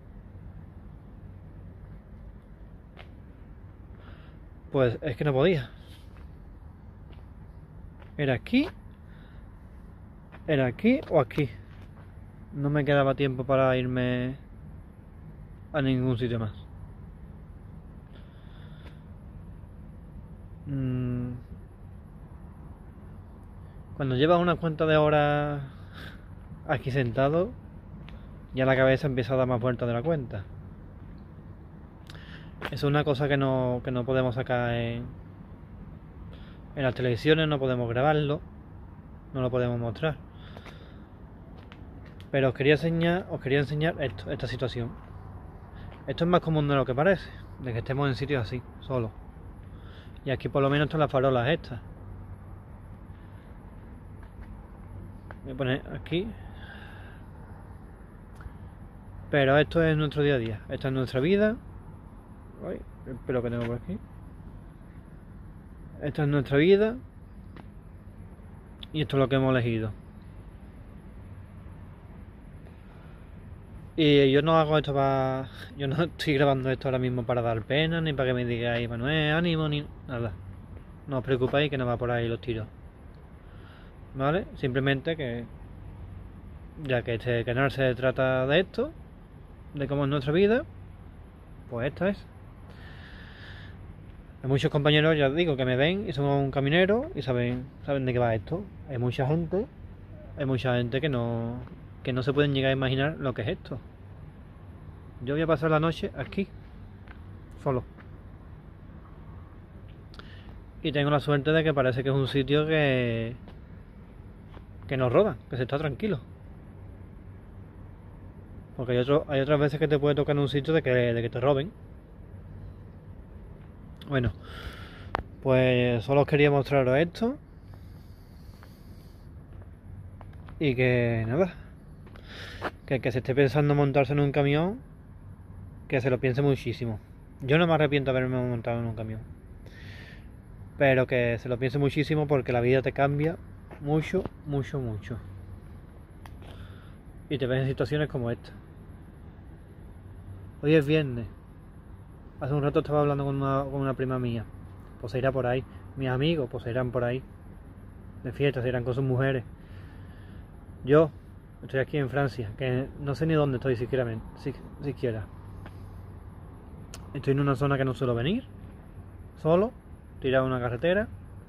Pues es que no podía. Era aquí, era aquí o aquí. No me quedaba tiempo para irme a ningún sitio más. Cuando llevas una cuenta de horas aquí sentado, ya la cabeza empieza a dar más vueltas de la cuenta. Eso es una cosa que no, que no podemos sacar en, en las televisiones, no podemos grabarlo, no lo podemos mostrar. Pero os quería enseñar, os quería enseñar esto, esta situación. Esto es más común de lo que parece, de que estemos en sitios así, solos. Y aquí por lo menos están las farolas estas. Voy a poner aquí. Pero esto es nuestro día a día. Esta es nuestra vida. Ay, el pelo que tengo por aquí. Esta es nuestra vida. Y esto es lo que hemos elegido. Y yo no hago esto para... Yo no estoy grabando esto ahora mismo para dar pena, ni para que me digáis, Manuel, ánimo, ni nada. No os preocupéis que no va por ahí los tiros. ¿Vale? Simplemente que... Ya que este canal se trata de esto, de cómo es nuestra vida, pues esta es. Hay muchos compañeros, ya os digo, que me ven y son un caminero y saben, saben de qué va esto. Hay mucha gente, hay mucha gente que no... que no se pueden llegar a imaginar lo que es esto. Yo voy a pasar la noche aquí, solo. Y tengo la suerte de que parece que es un sitio que... que nos roban, que se está tranquilo. Porque hay, otro, hay otras veces que te puede tocar en un sitio de que, de que te roben. Bueno, pues solo os quería mostraros esto. Y que nada, que el que se esté pensando montarse en un camión, que se lo piense muchísimo. Yo no me arrepiento de haberme montado en un camión, pero que se lo piense muchísimo porque la vida te cambia mucho, mucho, mucho. Y te ves en situaciones como esta. Hoy es viernes. Hace un rato estaba hablando con una, con una prima mía. Pues se irá por ahí. Mis amigos, pues se irán por ahí. De fiesta, se irán con sus mujeres. Yo estoy aquí en Francia, que no sé ni dónde estoy siquiera, si, siquiera. Estoy en una zona que no suelo venir. Solo, tirado en una carretera.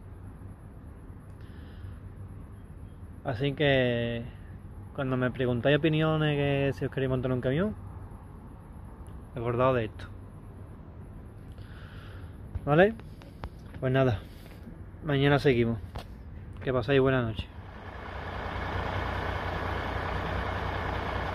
Así que cuando me preguntáis opiniones, que si os queréis montar un camión, acordaos de esto. ¿Vale? Pues nada, mañana seguimos. Que pasáis buena noche.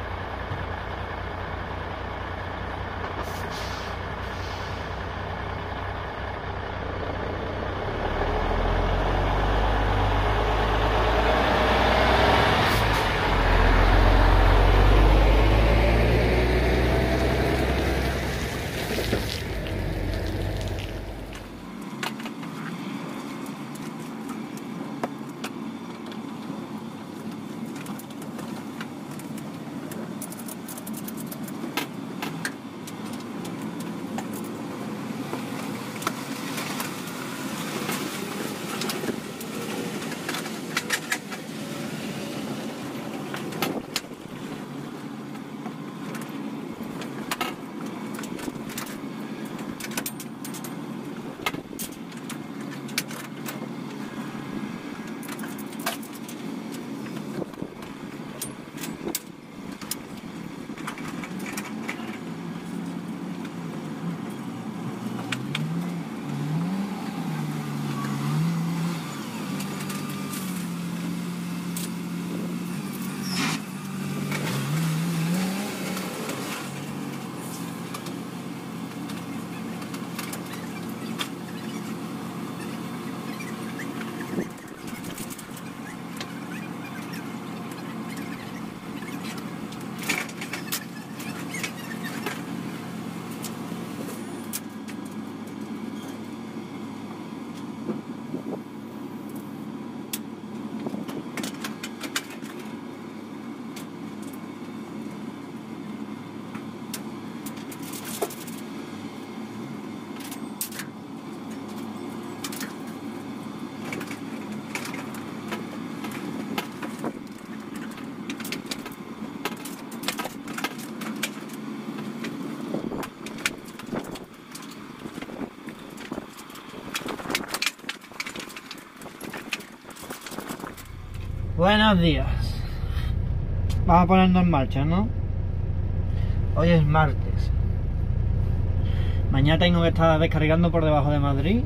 Buenos días. Vamos a ponernos en marcha, ¿no? Hoy es martes. Mañana tengo que estar descargando por debajo de Madrid.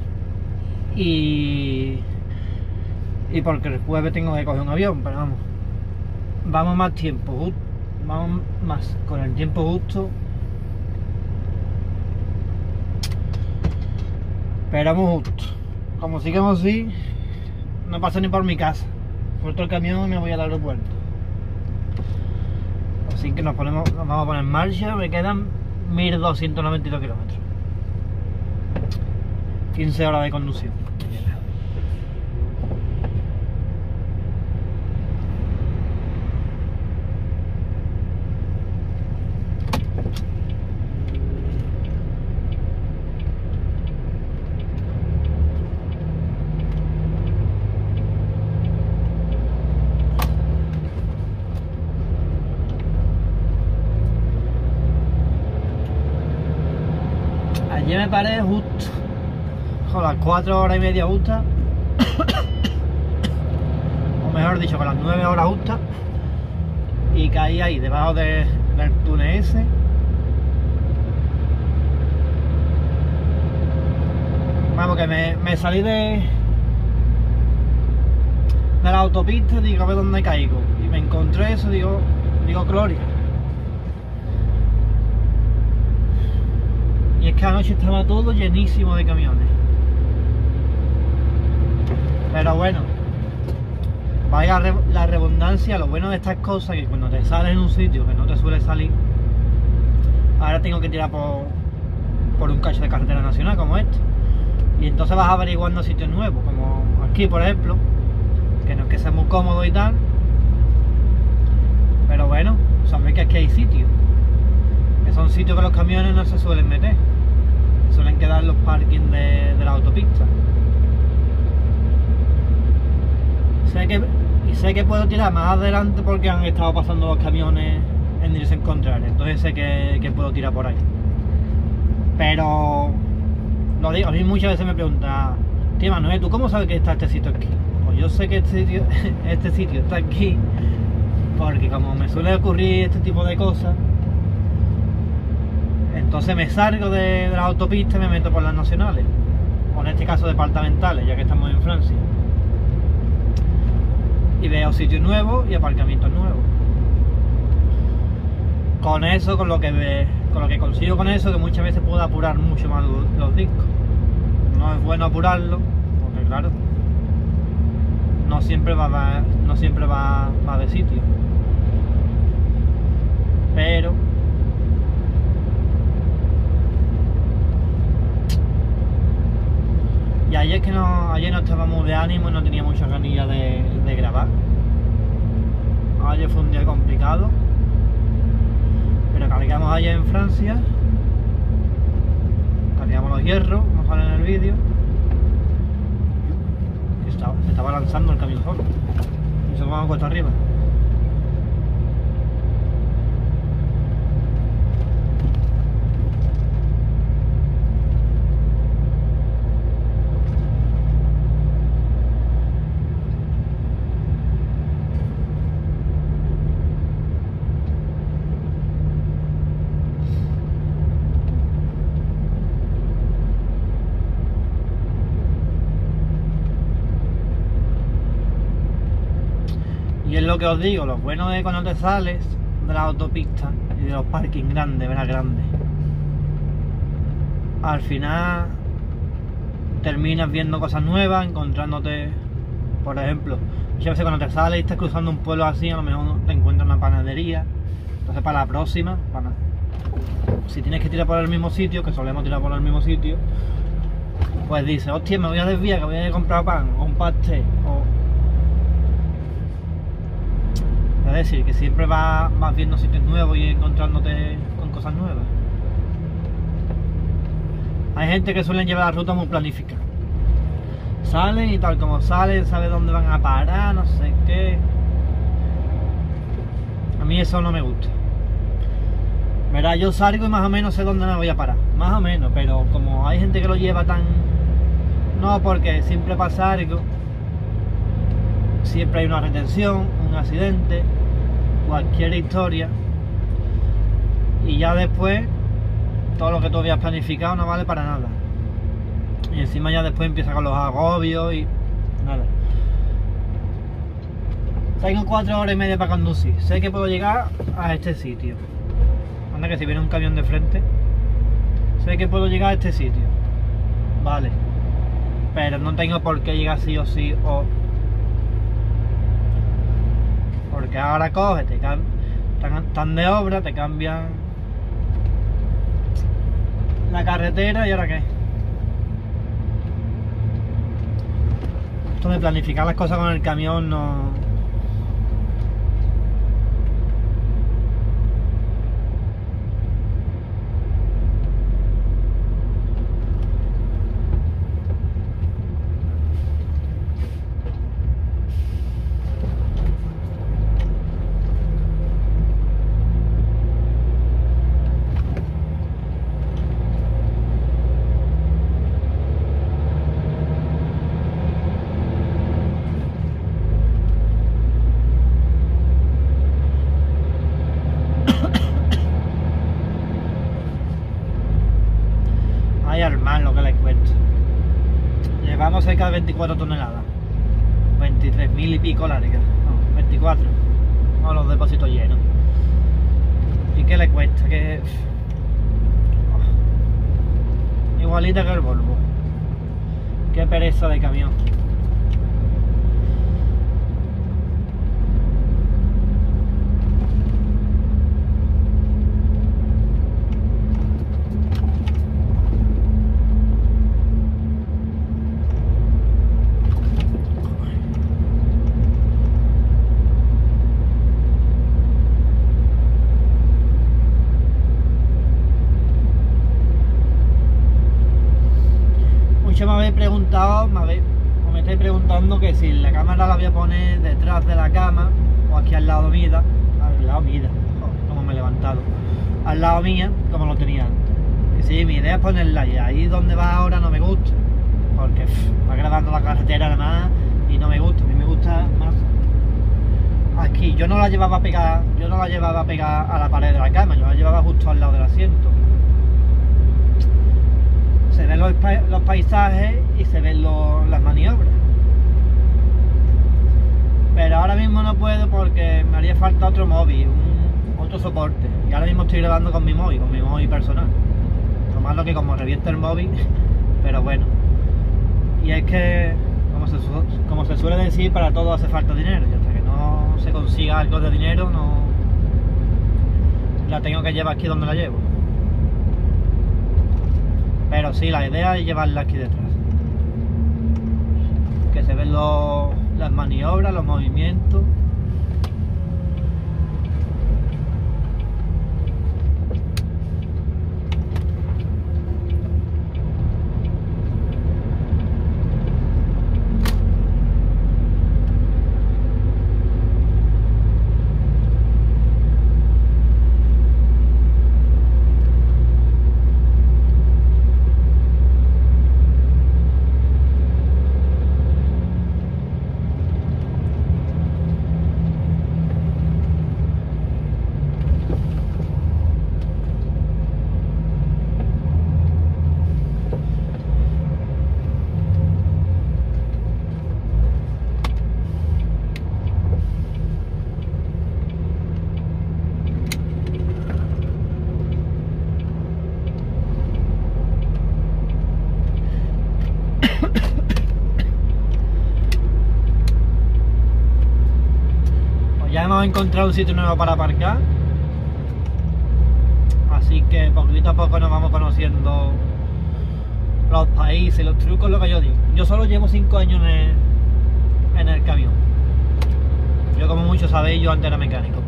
Y... Y porque el jueves tengo que coger un avión, pero vamos. Vamos más tiempo, justo. Vamos más con el tiempo justo. Pero vamos justo. Como sigamos así, no paso ni por mi casa. Suelto el camión y me voy al aeropuerto. Así que nos ponemos, nos vamos a poner en marcha. Me quedan mil doscientos noventa y dos kilómetros. quince horas de conducción. Ayer me paré justo con las cuatro horas y media justas, o mejor dicho, con las nueve horas justas, y caí ahí debajo de, del túnel ese. Vamos, que me, me salí de, de la autopista, digo a ver dónde caigo, y me encontré eso, digo, digo gloria. Y es que anoche estaba todo llenísimo de camiones. Pero bueno, vaya la redundancia, lo bueno de estas cosas que cuando te sales en un sitio que no te suele salir, ahora tengo que tirar por, por un cacho de carretera nacional como este. Y entonces vas averiguando sitios nuevos, como aquí por ejemplo, que no es que sea muy cómodo y tal, pero bueno, sabes que aquí hay sitios, que son sitios que los camiones no se suelen meter. Suelen quedar los parkings de, de la autopista. Sé que, y sé que puedo tirar más adelante porque han estado pasando los camiones en dirección contraria. Entonces sé que, que puedo tirar por ahí. Pero lo digo, a mí muchas veces me preguntan: tío Manuel, ¿tú cómo sabes que está este sitio aquí? Pues yo sé que este sitio, este sitio está aquí porque como me suele ocurrir este tipo de cosas, entonces me salgo de, de la autopista y me meto por las nacionales, o en este caso departamentales, ya que estamos en Francia, y veo sitios nuevos y aparcamientos nuevos. Con eso, con lo que me, con lo que consigo con eso, que muchas veces puedo apurar mucho más los, los discos. No es bueno apurarlo, porque claro, no siempre va, va no siempre va, va de sitio, pero y ayer es que no, ayer no estábamos de ánimo y no tenía muchas ganillas de, de grabar. Ayer fue un día complicado, pero cargamos ayer en Francia, cargamos los hierros, como sale en el vídeo, y estaba, se estaba lanzando el camión solo, y se va cuesta arriba. Y es lo que os digo, lo bueno de cuando te sales de la autopista y de los parkings grandes, verás grandes, al final terminas viendo cosas nuevas, encontrándote, por ejemplo, muchas veces cuando te sales y estás cruzando un pueblo así, a lo mejor te encuentras una panadería. Entonces para la próxima, para, si tienes que tirar por el mismo sitio, que solemos tirar por el mismo sitio, pues dices, hostia, me voy a desviar, que voy a comprar pan, o un pastel, o... Es decir, que siempre vas, vas viendo sitios nuevos y encontrándote con cosas nuevas. Hay gente que suelen llevar la ruta muy planificada. Salen y tal como salen, saben dónde van a parar, no sé qué. A mí eso no me gusta. Verá, yo salgo y más o menos sé dónde me voy a parar. Más o menos, pero como hay gente que lo lleva tan... No, porque siempre pasa algo. siempre hay una retención, un accidente, cualquier historia, y ya después todo lo que tú habías planificado no vale para nada, y encima ya después empieza con los agobios y nada. Tengo cuatro horas y media para conducir, sé que puedo llegar a este sitio, anda que si viene un camión de frente, sé que puedo llegar a este sitio, vale, pero no tengo por qué llegar sí o sí, o porque ahora coge, te están, están de obra, te cambian la carretera y ahora qué. Esto de planificar las cosas con el camión no... Ay, al mal lo que les cuento. Llevamos cerca de veinticuatro toneladas, veintitrés mil y pico largas, no, veinticuatro, no, los depósitos llenos. ¿Y qué le cuesta? Que oh, igualita que el Volvo. Qué pereza de camión. Me habéis preguntado, me habéis, o me estáis preguntando que si la cámara la voy a poner detrás de la cama o aquí al lado mía, al lado mía, joder, como me he levantado, al lado mía, como lo tenía antes. Que sí, mi idea es ponerla ahí, ahí donde va ahora no me gusta, porque pff, va grabando la carretera además y no me gusta, a mí me gusta más aquí. Yo no la llevaba a pegar, yo no la llevaba a pegar a la pared de la cama, yo la llevaba justo al lado del asiento. Se ven los, pa los paisajes y se ven los, las maniobras, pero ahora mismo no puedo porque me haría falta otro móvil, un, otro soporte, y ahora mismo estoy grabando con mi móvil, con mi móvil personal, lo malo que como revienta el móvil, pero bueno, y es que como se, como se suele decir, para todo hace falta dinero, y hasta que no se consiga algo de dinero no la tengo que llevar aquí donde la llevo. Pero sí, la idea es llevarla aquí detrás. Que se ven los, las maniobras, los movimientos. Ya hemos encontrado un sitio nuevo para aparcar, así que poquito a poco nos vamos conociendo los países, los trucos, lo que yo digo. Yo solo llevo cinco años en el, en el camión. Yo, como muchos sabéis, yo antes era mecánico.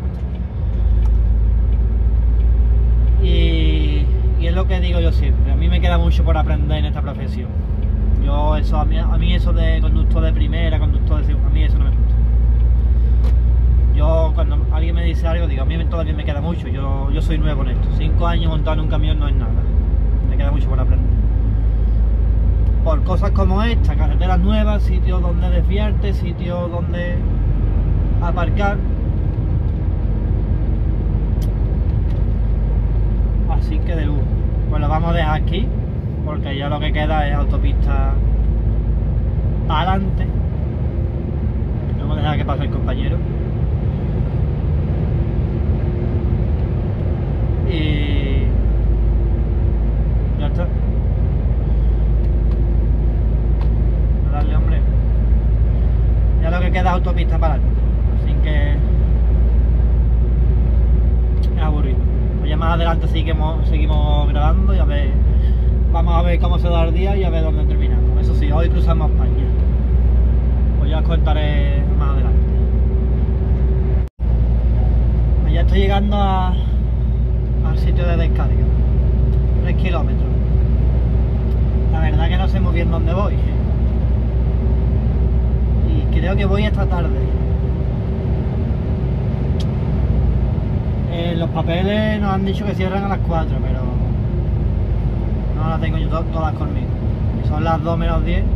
Y, y es lo que digo yo siempre, a mí me queda mucho por aprender en esta profesión. Yo eso, a mí, a mí eso de conductor de primera, conductor de segunda, a mí eso no me gusta. Yo, cuando alguien me dice algo, digo, a mí todavía me queda mucho, yo, yo soy nuevo en esto. Cinco años montando en un camión no es nada, me queda mucho por aprender. por cosas como esta, carreteras nuevas, sitios donde desviarte, sitios donde aparcar. Así que de lujo. Pues lo vamos a dejar aquí, porque ya lo que queda es autopista para adelante. Vamos a dejar que pase el compañero. Y ya está. Dale, hombre. Ya lo que queda es autopista para adelante. Así que es aburrido. Pues ya más adelante seguimos, seguimos grabando y a ver. Vamos a ver cómo se da el día y a ver dónde terminamos. Eso sí, hoy cruzamos España. Pues ya os contaré más adelante. Pues ya estoy llegando a, al sitio de descarga. tres kilómetros. La verdad que no sé muy bien dónde voy. Y creo que voy esta tarde. Eh, los papeles nos han dicho que cierran a las cuatro, pero no las tengo yo to todas conmigo. Son las dos menos diez.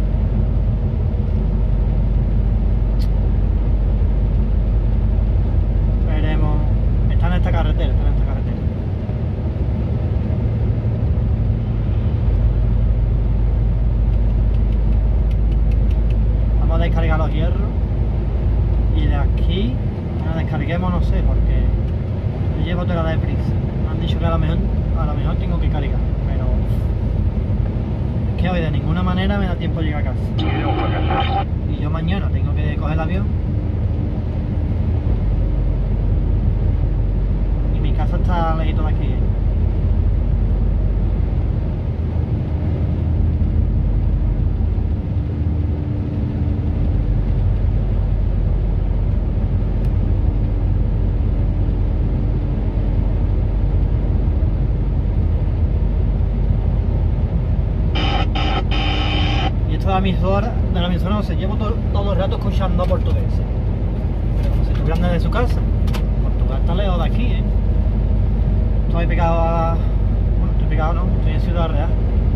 Veremos. Está en esta carretera, está en esta carretera. Vamos a descargar los hierros. Y de aquí, cuando descarguemos, no sé, porque yo llevo toda la deprisa. Me han dicho que a lo mejor, a lo mejor tengo que cargar, pero es que hoy de ninguna manera me da tiempo de llegar a casa. Y yo mañana tengo que coger el avión. Y mi casa está lejito de aquí, ¿eh? De la emisora, de la emisora no sé, llevo todo, todo el rato escuchando portugués, pero como si estuvieran desde su casa. Portugal está lejos de aquí, ¿eh? Estoy pegado a... bueno, estoy pegado no, estoy en Ciudad Real.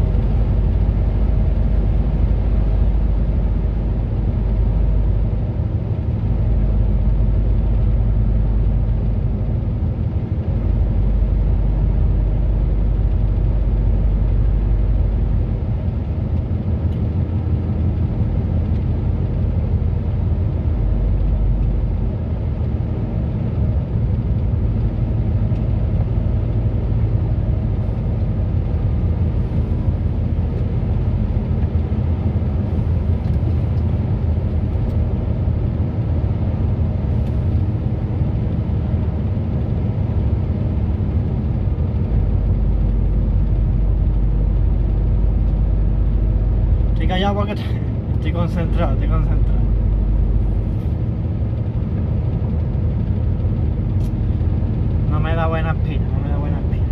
Callado porque estoy concentrado, estoy concentrado. No me da buena espina, no me da buena espina.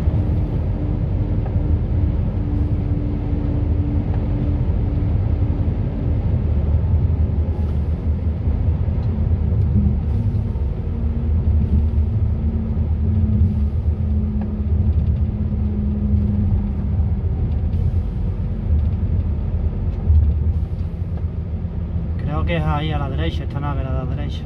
Que es ahí a la derecha, esta nave a la derecha.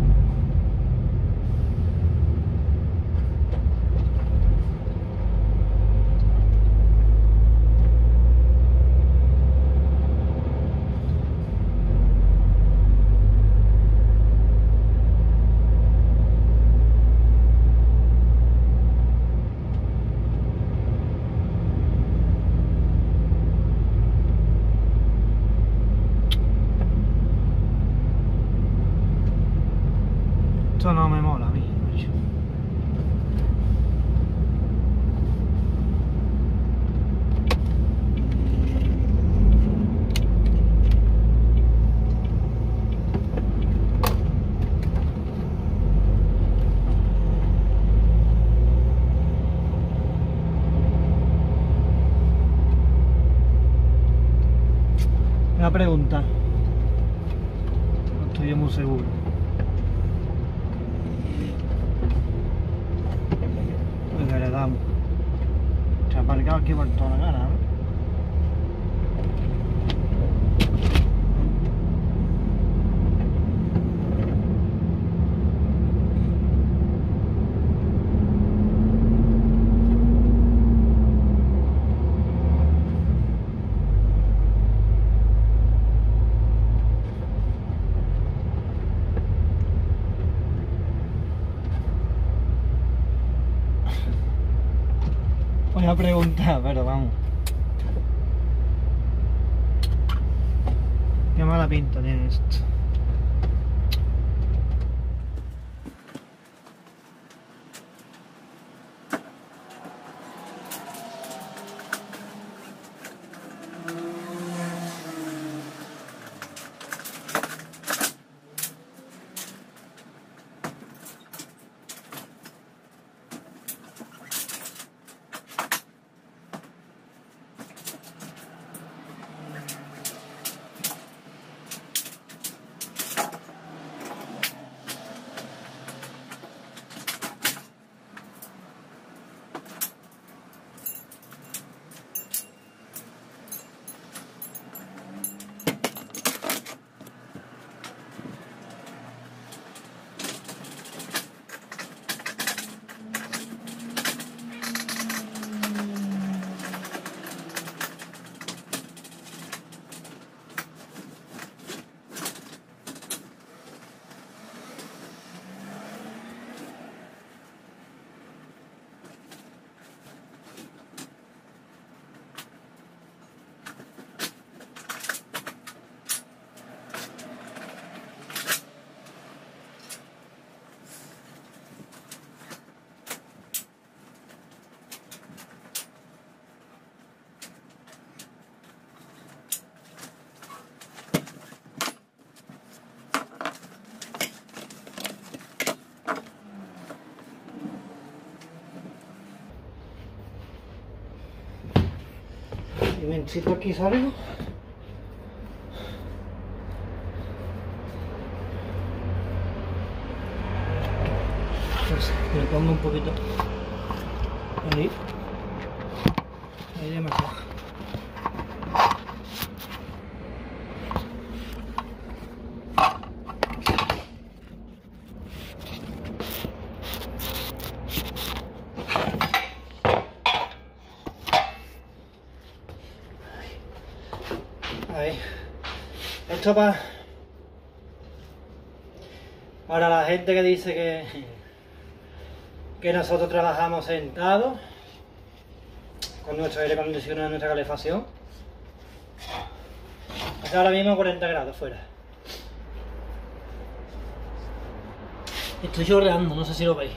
Esto no me mola a mí, macho. Una pregunta. No estoy muy seguro. Pues le damos. Se ha aparcado aquí por toda la cara, ¿no? preguntar, pero vamos. Qué mala pinta tiene esto. Y necesito aquí salgo. Pues le pongo un poquito ahí, ahí demasiado. Ahí. Esto para para la gente que dice que que nosotros trabajamos sentados con nuestro aire acondicionado y nuestra calefacción. Está ahora mismo cuarenta grados fuera. Estoy chorreando, no sé si lo veis.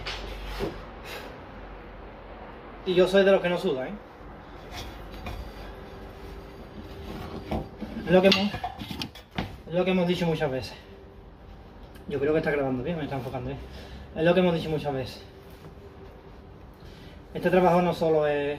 Y yo soy de los que no sudan, ¿eh? Es lo que hemos, es lo que hemos dicho muchas veces. Yo creo que está grabando bien, me está enfocando bien. Es lo que hemos dicho muchas veces. Este trabajo no solo es...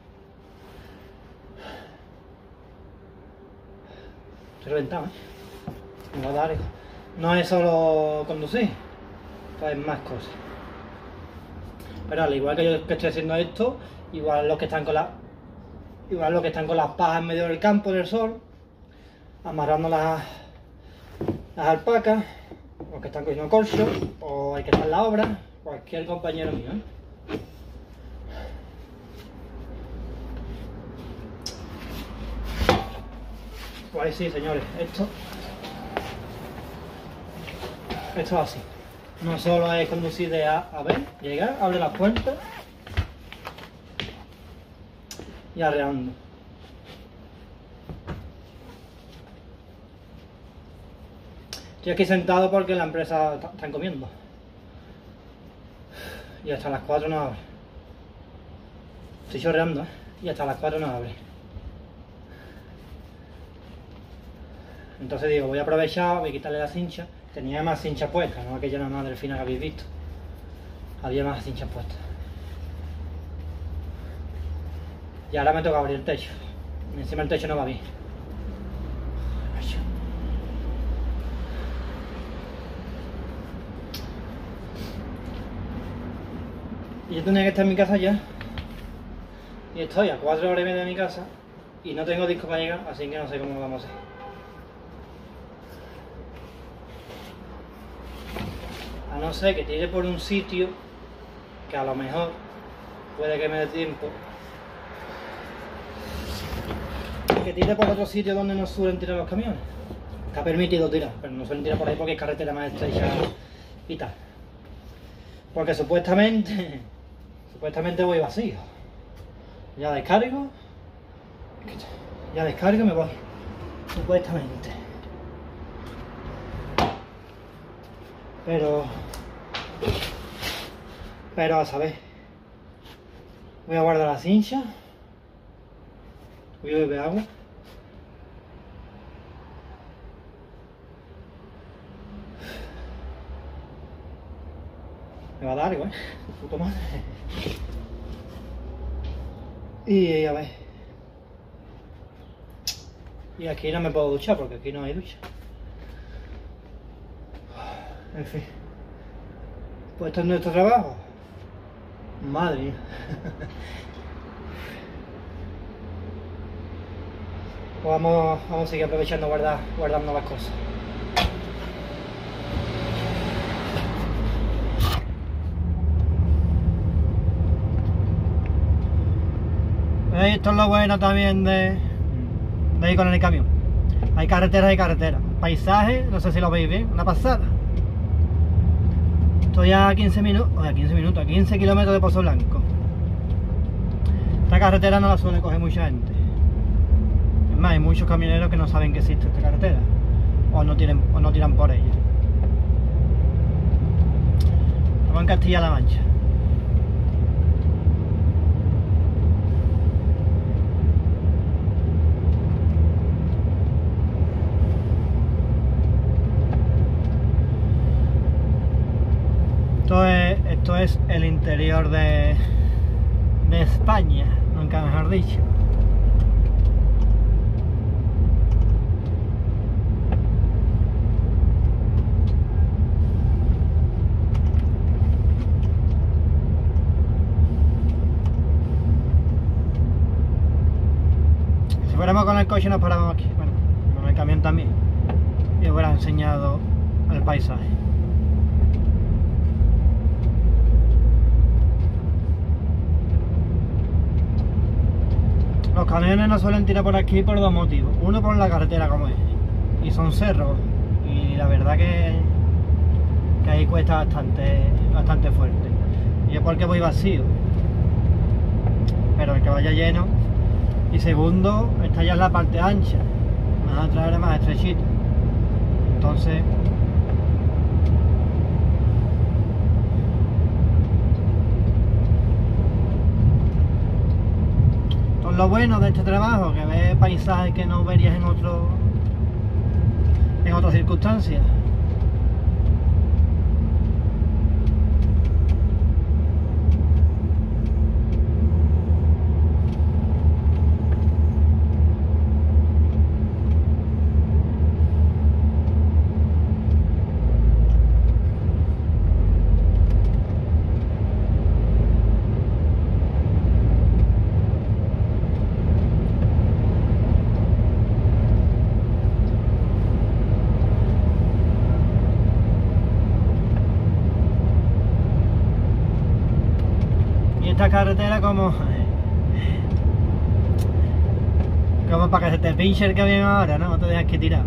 Estoy reventado, ¿eh? Me va a dar, hijo. No es solo conducir, hay más cosas. Pero al igual que yo que estoy haciendo esto, igual los que están con la... Igual los que están con las pajas en medio del campo, en el sol, amarrando las, las alpacas, los que están cogiendo corcho, o hay que estar en la obra, cualquier compañero mío, ¿eh? Pues sí, señores, esto, esto es así. No solo es conducir de A a B, llegar, abre las puertas y arreando. Estoy aquí sentado porque la empresa están comiendo. Y hasta las cuatro no abre. Estoy chorreando, ¿eh? Y hasta las cuatro no abre. Entonces digo, voy a aprovechar, voy a quitarle la cincha. Tenía más cinchas puestas, no aquella nada más delfina que habéis visto. Había más cinchas puestas. Y ahora me toca abrir el techo. Encima el techo no va bien. Y yo tenía que estar en mi casa ya. Y estoy a cuatro horas y media de mi casa. Y no tengo disco para llegar, así que no sé cómo lo vamos a hacer. A no ser que tire por un sitio que a lo mejor puede que me dé tiempo. Que tire por otro sitio donde no suelen tirar los camiones. Está permitido tirar, pero no suelen tirar por ahí porque es carretera más estrecha y tal. Porque supuestamente, supuestamente voy vacío. Ya descargo. Ya descargo y me voy. Supuestamente. Pero... Pero a saber. Voy a guardar la cincha. Voy a beber agua. Me va a dar algo, ¿eh? Puto madre. Y a ver. Y aquí no me puedo duchar porque aquí no hay ducha. En fin. Pues esto es nuestro trabajo. Madre mía. Pues vamos, vamos a seguir aprovechando guardar, guardando las cosas. Esto es lo bueno también de, de ir con el camión. Hay carreteras y carreteras. Paisaje, no sé si lo veis bien, una pasada. Estoy a quince minutos, o a quince minutos, a quince kilómetros de Pozo Blanco. Esta carretera no la suele coger mucha gente. Es más, hay muchos camioneros que no saben que existe esta carretera. O no, tienen, o no tiran por ella. Estamos en Castilla-La Mancha. Esto es, esto es el interior de, de España, nunca mejor dicho. Si fuéramos con el coche nos paramos aquí, bueno, con el camión también, y os hubiera enseñado el paisaje. Los camiones no suelen tirar por aquí por dos motivos. Uno, por la carretera como es, y son cerros, y la verdad que, que ahí cuesta bastante, bastante fuerte. Y es porque voy vacío, pero el que vaya lleno. Y segundo, esta ya es la parte ancha, más atrás era más estrechito. Entonces lo bueno de este trabajo, que ves paisajes que no verías en otro en otras circunstancias. Esta carretera como como para que se te pinche el camión ahora, ¿no? No te dejas que tirar.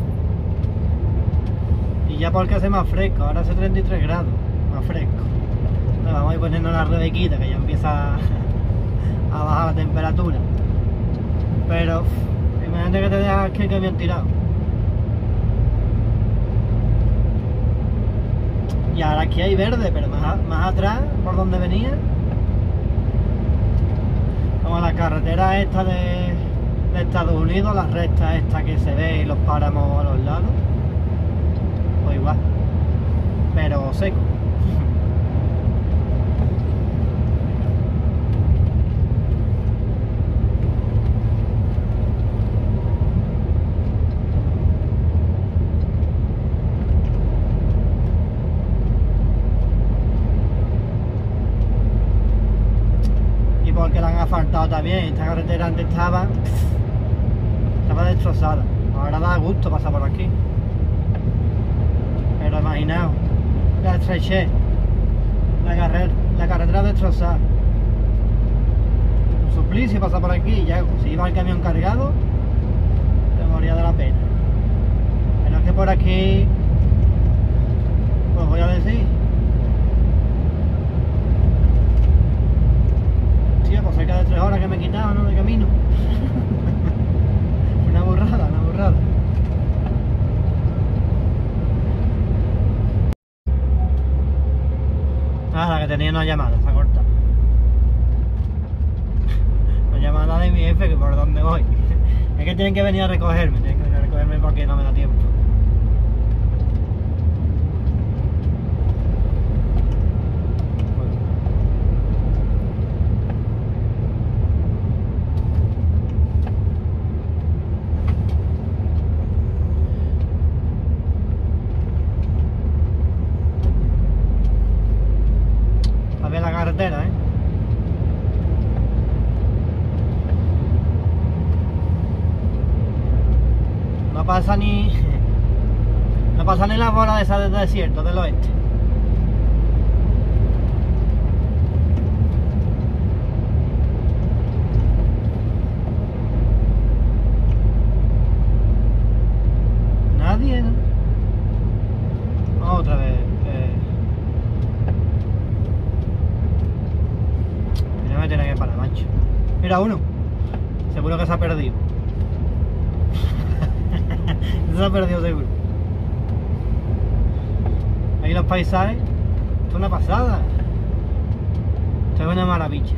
Y ya porque hace más fresco, ahora hace treinta y tres grados, más fresco. Bueno, vamos a ir poniendo la rebequita que ya empieza a bajar la temperatura. Pero imagínate que te dejas que el camión tirado. Y ahora aquí hay verde, pero más, más atrás, por donde venía, como la carretera esta de, de Estados Unidos, la recta esta que se ve y los páramos a los lados, pues igual, pero seco. Porque la han asfaltado también. Esta carretera antes estaba estaba destrozada, ahora da gusto pasar por aquí, pero imaginaos la estrechez, la, carrer, la carretera destrozada, un suplicio pasar por aquí. Y ya si iba el camión cargado te moría de la pena. Pero es que por aquí, pues voy a decir, pues cerca de tres horas que me Ah, la que tenía una llamada, se ha cortado. Una llamada de mi jefe, que por dónde voy. Es que tienen que venir a recogerme, tienen que venir a recogerme porque no me da tiempo. A ver la carretera, ¿eh? No pasa ni... No pasa ni la bola de esa del desierto del oeste. Nadie, ¿no? Otra vez. Eh... No me tiene que parar, macho. Mira uno. Seguro que se ha perdido. Se ha perdido seguro. Ahí los paisajes. Esto es una pasada. Esto es una maravilla.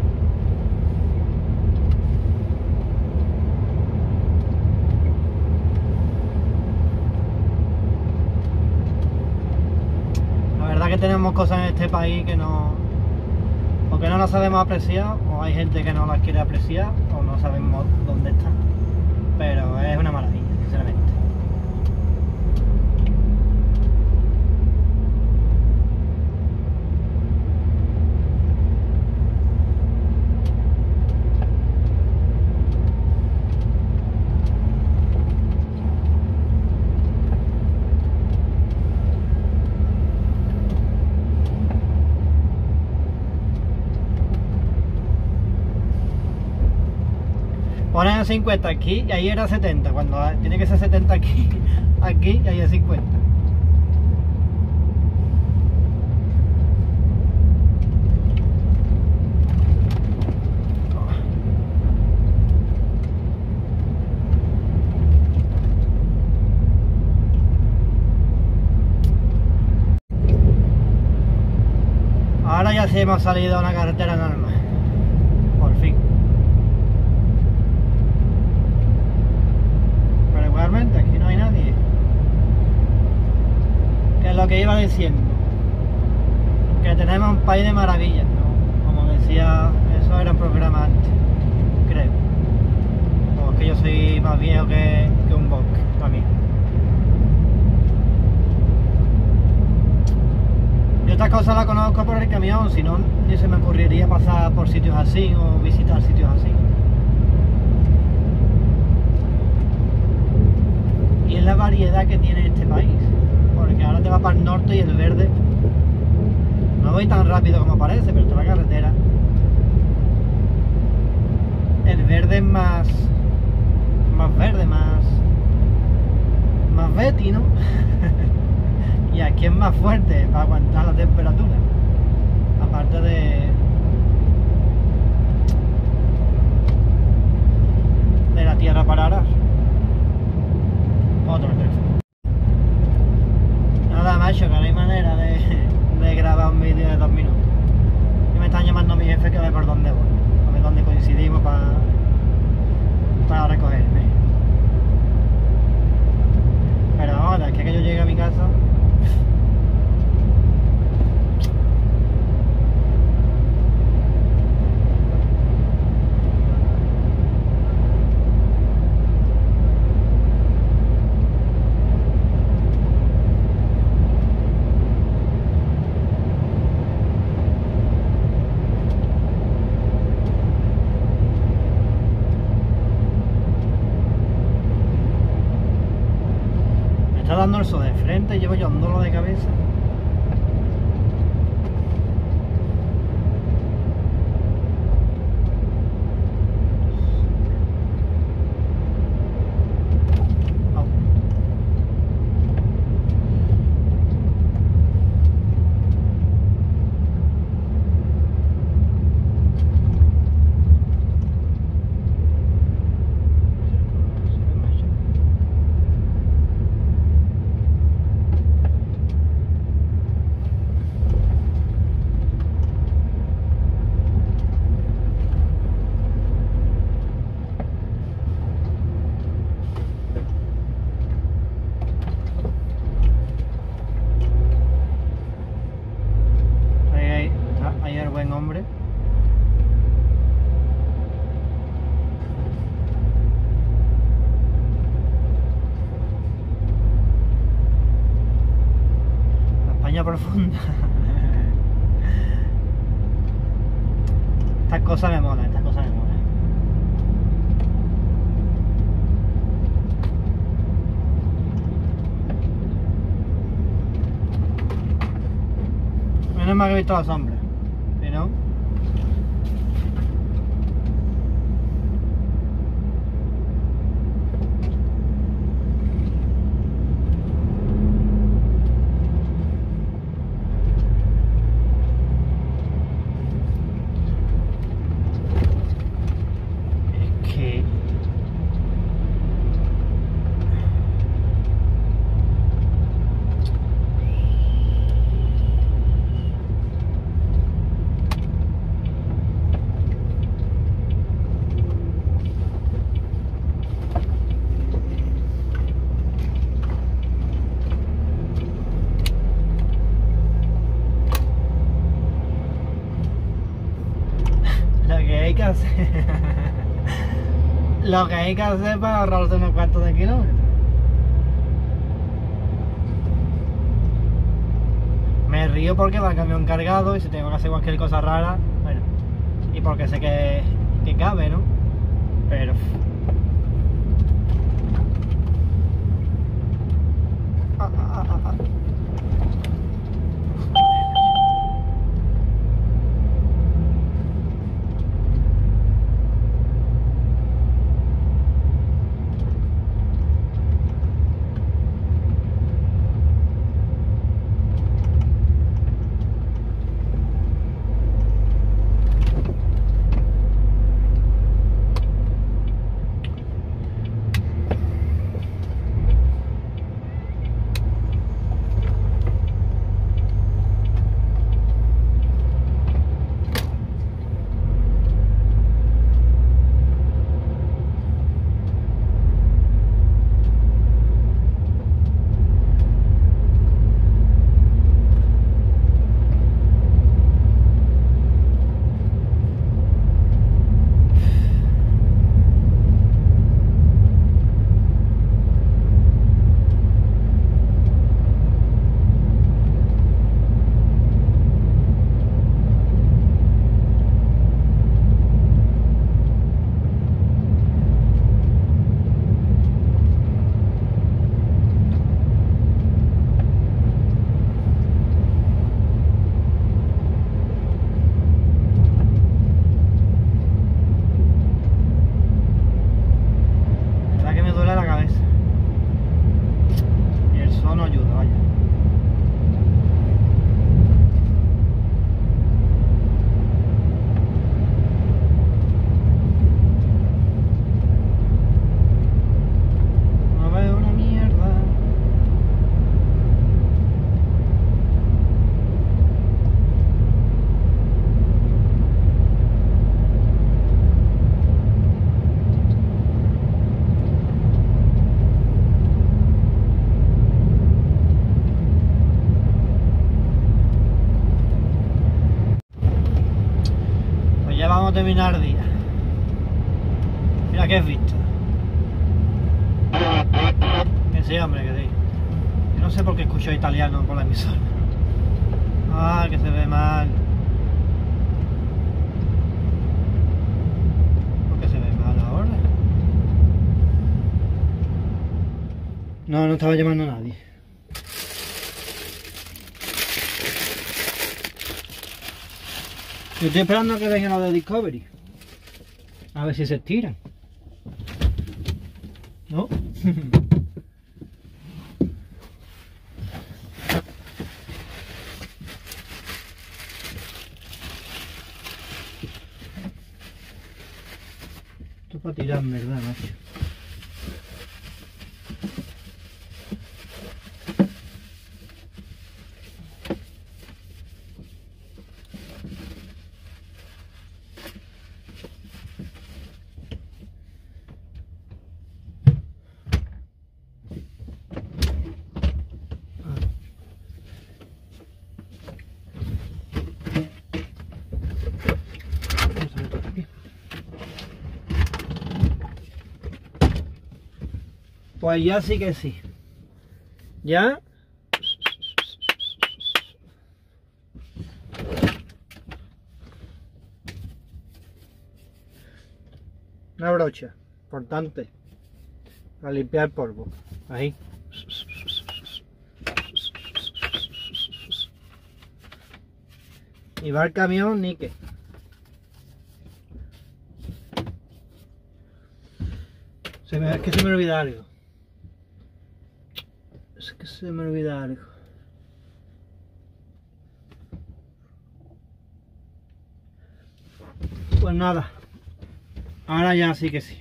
La verdad que tenemos cosas en este país que no... o que no las sabemos apreciar, o hay gente que no las quiere apreciar, o no sabemos dónde están. Pero es una maravilla, sinceramente. Ponen cincuenta aquí y ahí era setenta, cuando tiene que ser setenta aquí, aquí y ahí es cincuenta. Ahora ya sí hemos salido a una carretera normal, por fin. Igualmente, aquí no hay nadie. Que es lo que iba diciendo. Que tenemos un país de maravillas, ¿no? Como decía, eso era un programa antes, creo. O es que yo soy más viejo que, que un bosque, también. Yo estas cosas las conozco por el camión, si no, ni se me ocurriría pasar por sitios así o visitar sitios así. Y es la variedad que tiene este país, porque ahora te vas para el norte y el verde, no voy tan rápido como parece, pero toda la carretera, el verde es más más verde, más más Betty, ¿no? Y aquí es más fuerte para aguantar la temperatura, aparte de de la tierra para arar. Otro teléfono. Nada, macho, que no hay manera de, de grabar un vídeo de dos minutos. Y me están llamando mi jefe que ve por dónde voy, a ver dónde coincidimos para, para recogerme. Pero ahora, es que, que yo llegue a mi casa. Dando el sol de frente, llevo yo dándolo de cabeza. línea profunda. Estas cosas me molan, estas cosas me molan. Menos mal que he visto la sombra, si no... Es que... Lo que hay que hacer... Lo que hay que hacer para ahorrarse unos cuantos de kilómetros. Me río porque va el camión cargado y si tengo que hacer cualquier cosa rara, bueno, y porque sé que, que cabe, ¿no? Pero... Ah, ah, ah, ah. Terminar día. Mira que es visto. Que sí, hombre, que sí. Yo no sé por qué escucho italiano por la emisora. Ah, que se ve mal. ¿Por qué se ve mal ahora? No, no estaba llamando a nadie. Yo estoy esperando a que vengan los de Discovery. A ver si se estiran. ¿No? Esto es para tirar, en verdad, macho. Pues ya sí que sí. Ya.
Una brocha, importante, para limpiar el polvo. Ahí. Y va el camión, ni que. Se me, es que se me olvida algo. Es que se me olvida algo. Pues nada. Ahora ya sí que sí.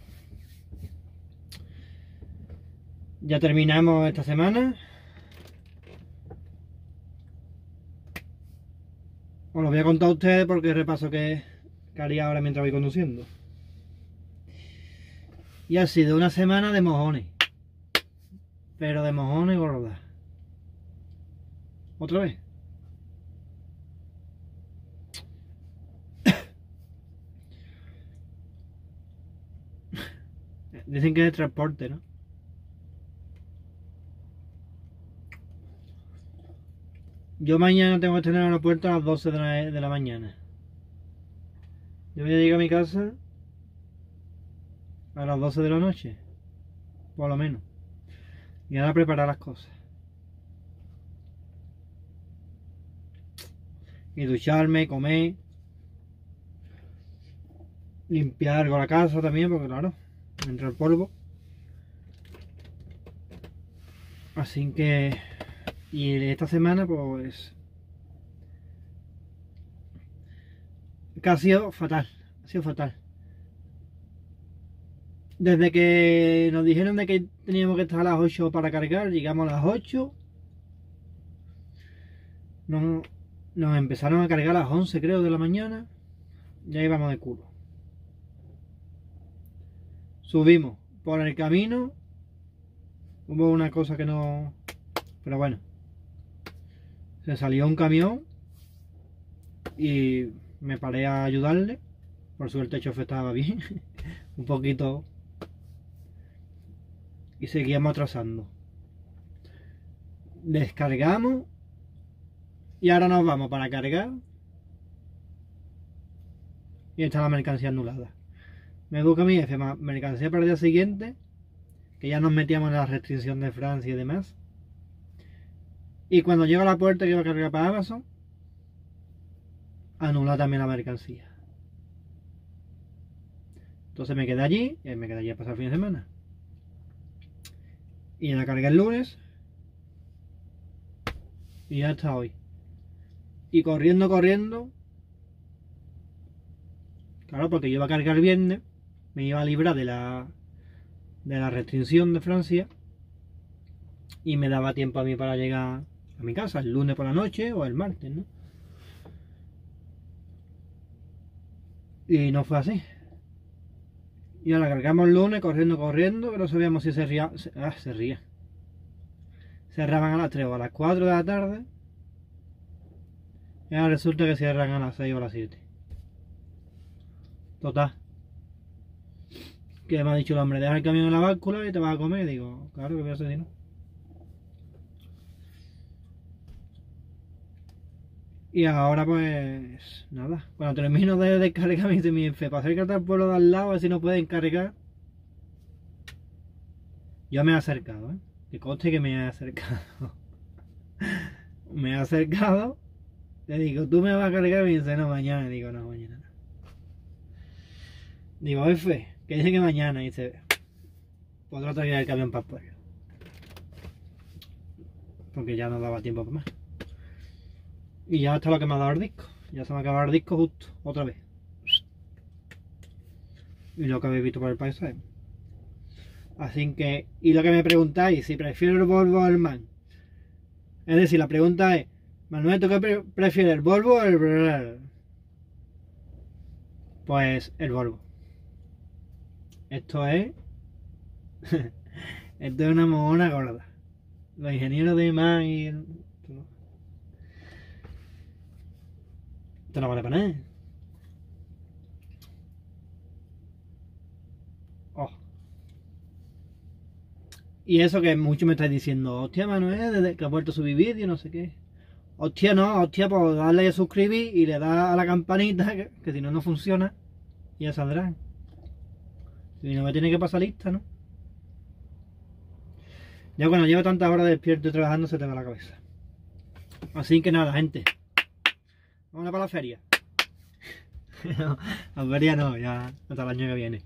Ya terminamos esta semana. Os lo voy a contar a ustedes porque el repaso que, que haría ahora mientras voy conduciendo. Y ha sido una semana de mojones. Pero de mojones gordas. ¿Otra vez? Dicen que es de transporte, ¿no? Yo mañana tengo que estar en el aeropuerto a las doce de la, de la mañana. Yo voy a llegar a mi casa a las doce de la noche, por lo menos. Y ahora preparar las cosas. Y ducharme, comer. Limpiar algo la casa también, porque claro, entra el polvo. Así que... Y esta semana pues... que ha sido fatal. Ha sido fatal. Desde que nos dijeron de que teníamos que estar a las ocho para cargar, llegamos a las ocho. Nos, nos empezaron a cargar a las once, creo, de la mañana. Ya íbamos de culo. Subimos por el camino. Hubo una cosa que no... Pero bueno. Se salió un camión. Y me paré a ayudarle. Por suerte el chofer estaba bien. Un poquito. Y seguíamos atrasando. Descargamos. Y ahora nos vamos para cargar. Y está la mercancía anulada. Me busca mi jefe mercancía para el día siguiente. Que ya nos metíamos en la restricción de Francia y demás. Y cuando llego a la puerta que iba a cargar para Amazon, anula también la mercancía. Entonces me quedé allí, y me quedé allí a pasar el fin de semana. Y la cargué el lunes. Y ya está hoy. Y corriendo, corriendo. Claro, porque yo iba a cargar el viernes. Me iba a librar de la, de la restricción de Francia. Y me daba tiempo a mí para llegar a mi casa el lunes por la noche o el martes, ¿no? Y no fue así. Y ahora cargamos el lunes corriendo, corriendo, que no sabíamos si se ría. Se, ah, se ría. Cerraban a las tres o a las cuatro de la tarde. Y ahora resulta que cierran a las seis o a las siete. Total. Que me ha dicho el hombre, deja el camión en la báscula y te vas a comer. Y digo, claro que voy a hacer, ¿no? Y ahora pues nada, cuando termino de descargar me dice mi jefe, para acercarte al pueblo de al lado a ver si no pueden cargar. Yo me he acercado, ¿eh? Que conste que me he acercado. Me he acercado. Le digo, tú me vas a cargar y me dice, no, mañana. Y digo, no, mañana no. Digo, jefe, que dice que mañana. Y dice, podrá traer el camión para el pueblo. Porque ya no daba tiempo para más. Y ya está lo que me ha dado el disco. Ya se me ha acabado el disco justo, otra vez. Y lo que habéis visto por el paisaje. Así que, y lo que me preguntáis, si prefiero el Volvo o el MAN. Es decir, la pregunta es, Manuel, ¿tú qué pre prefieres, el Volvo o el... Pues el Volvo. Esto es... Esto es una mojona gorda. Los ingenieros de MAN y... El... Esto no vale para nada. Oh. Y eso que mucho me estáis diciendo, hostia Manuel, desde que ha vuelto a subir vídeo, no sé qué. Hostia no, hostia, pues darle a suscribir y le da a la campanita, que, que si no, no funciona. Y ya saldrán.
Y no me tiene que pasar lista, ¿no? Ya cuando llevo tantas horas despierto y trabajando se te va la cabeza. Así que nada, gente. Vámonos para la feria. No, la feria no, ya hasta el año que viene.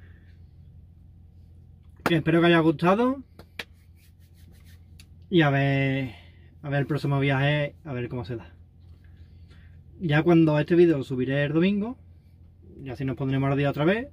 Que espero que haya gustado. Y a ver, a ver el próximo viaje, a ver cómo se da. Ya cuando este vídeo lo subiré el domingo, ya así nos pondremos al día otra vez.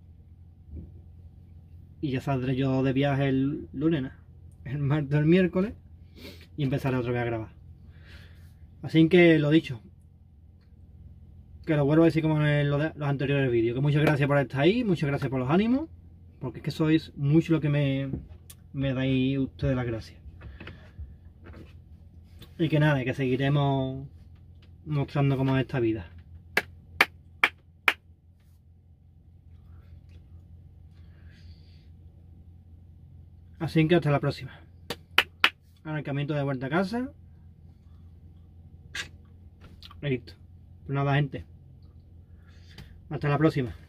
Y ya saldré yo de viaje el lunes, ¿no? El martes o el miércoles. Y empezaré otra vez a grabar. Así que lo dicho. Que lo vuelvo a decir como en los, los anteriores vídeos. Que muchas gracias por estar ahí, muchas gracias por los ánimos. Porque es que sois mucho lo que me, me dais ustedes las gracias. Y que nada, que seguiremos mostrando cómo es esta vida. Así que hasta la próxima. Arrancamiento de vuelta a casa. Listo. Pues nada, gente. Hasta la próxima.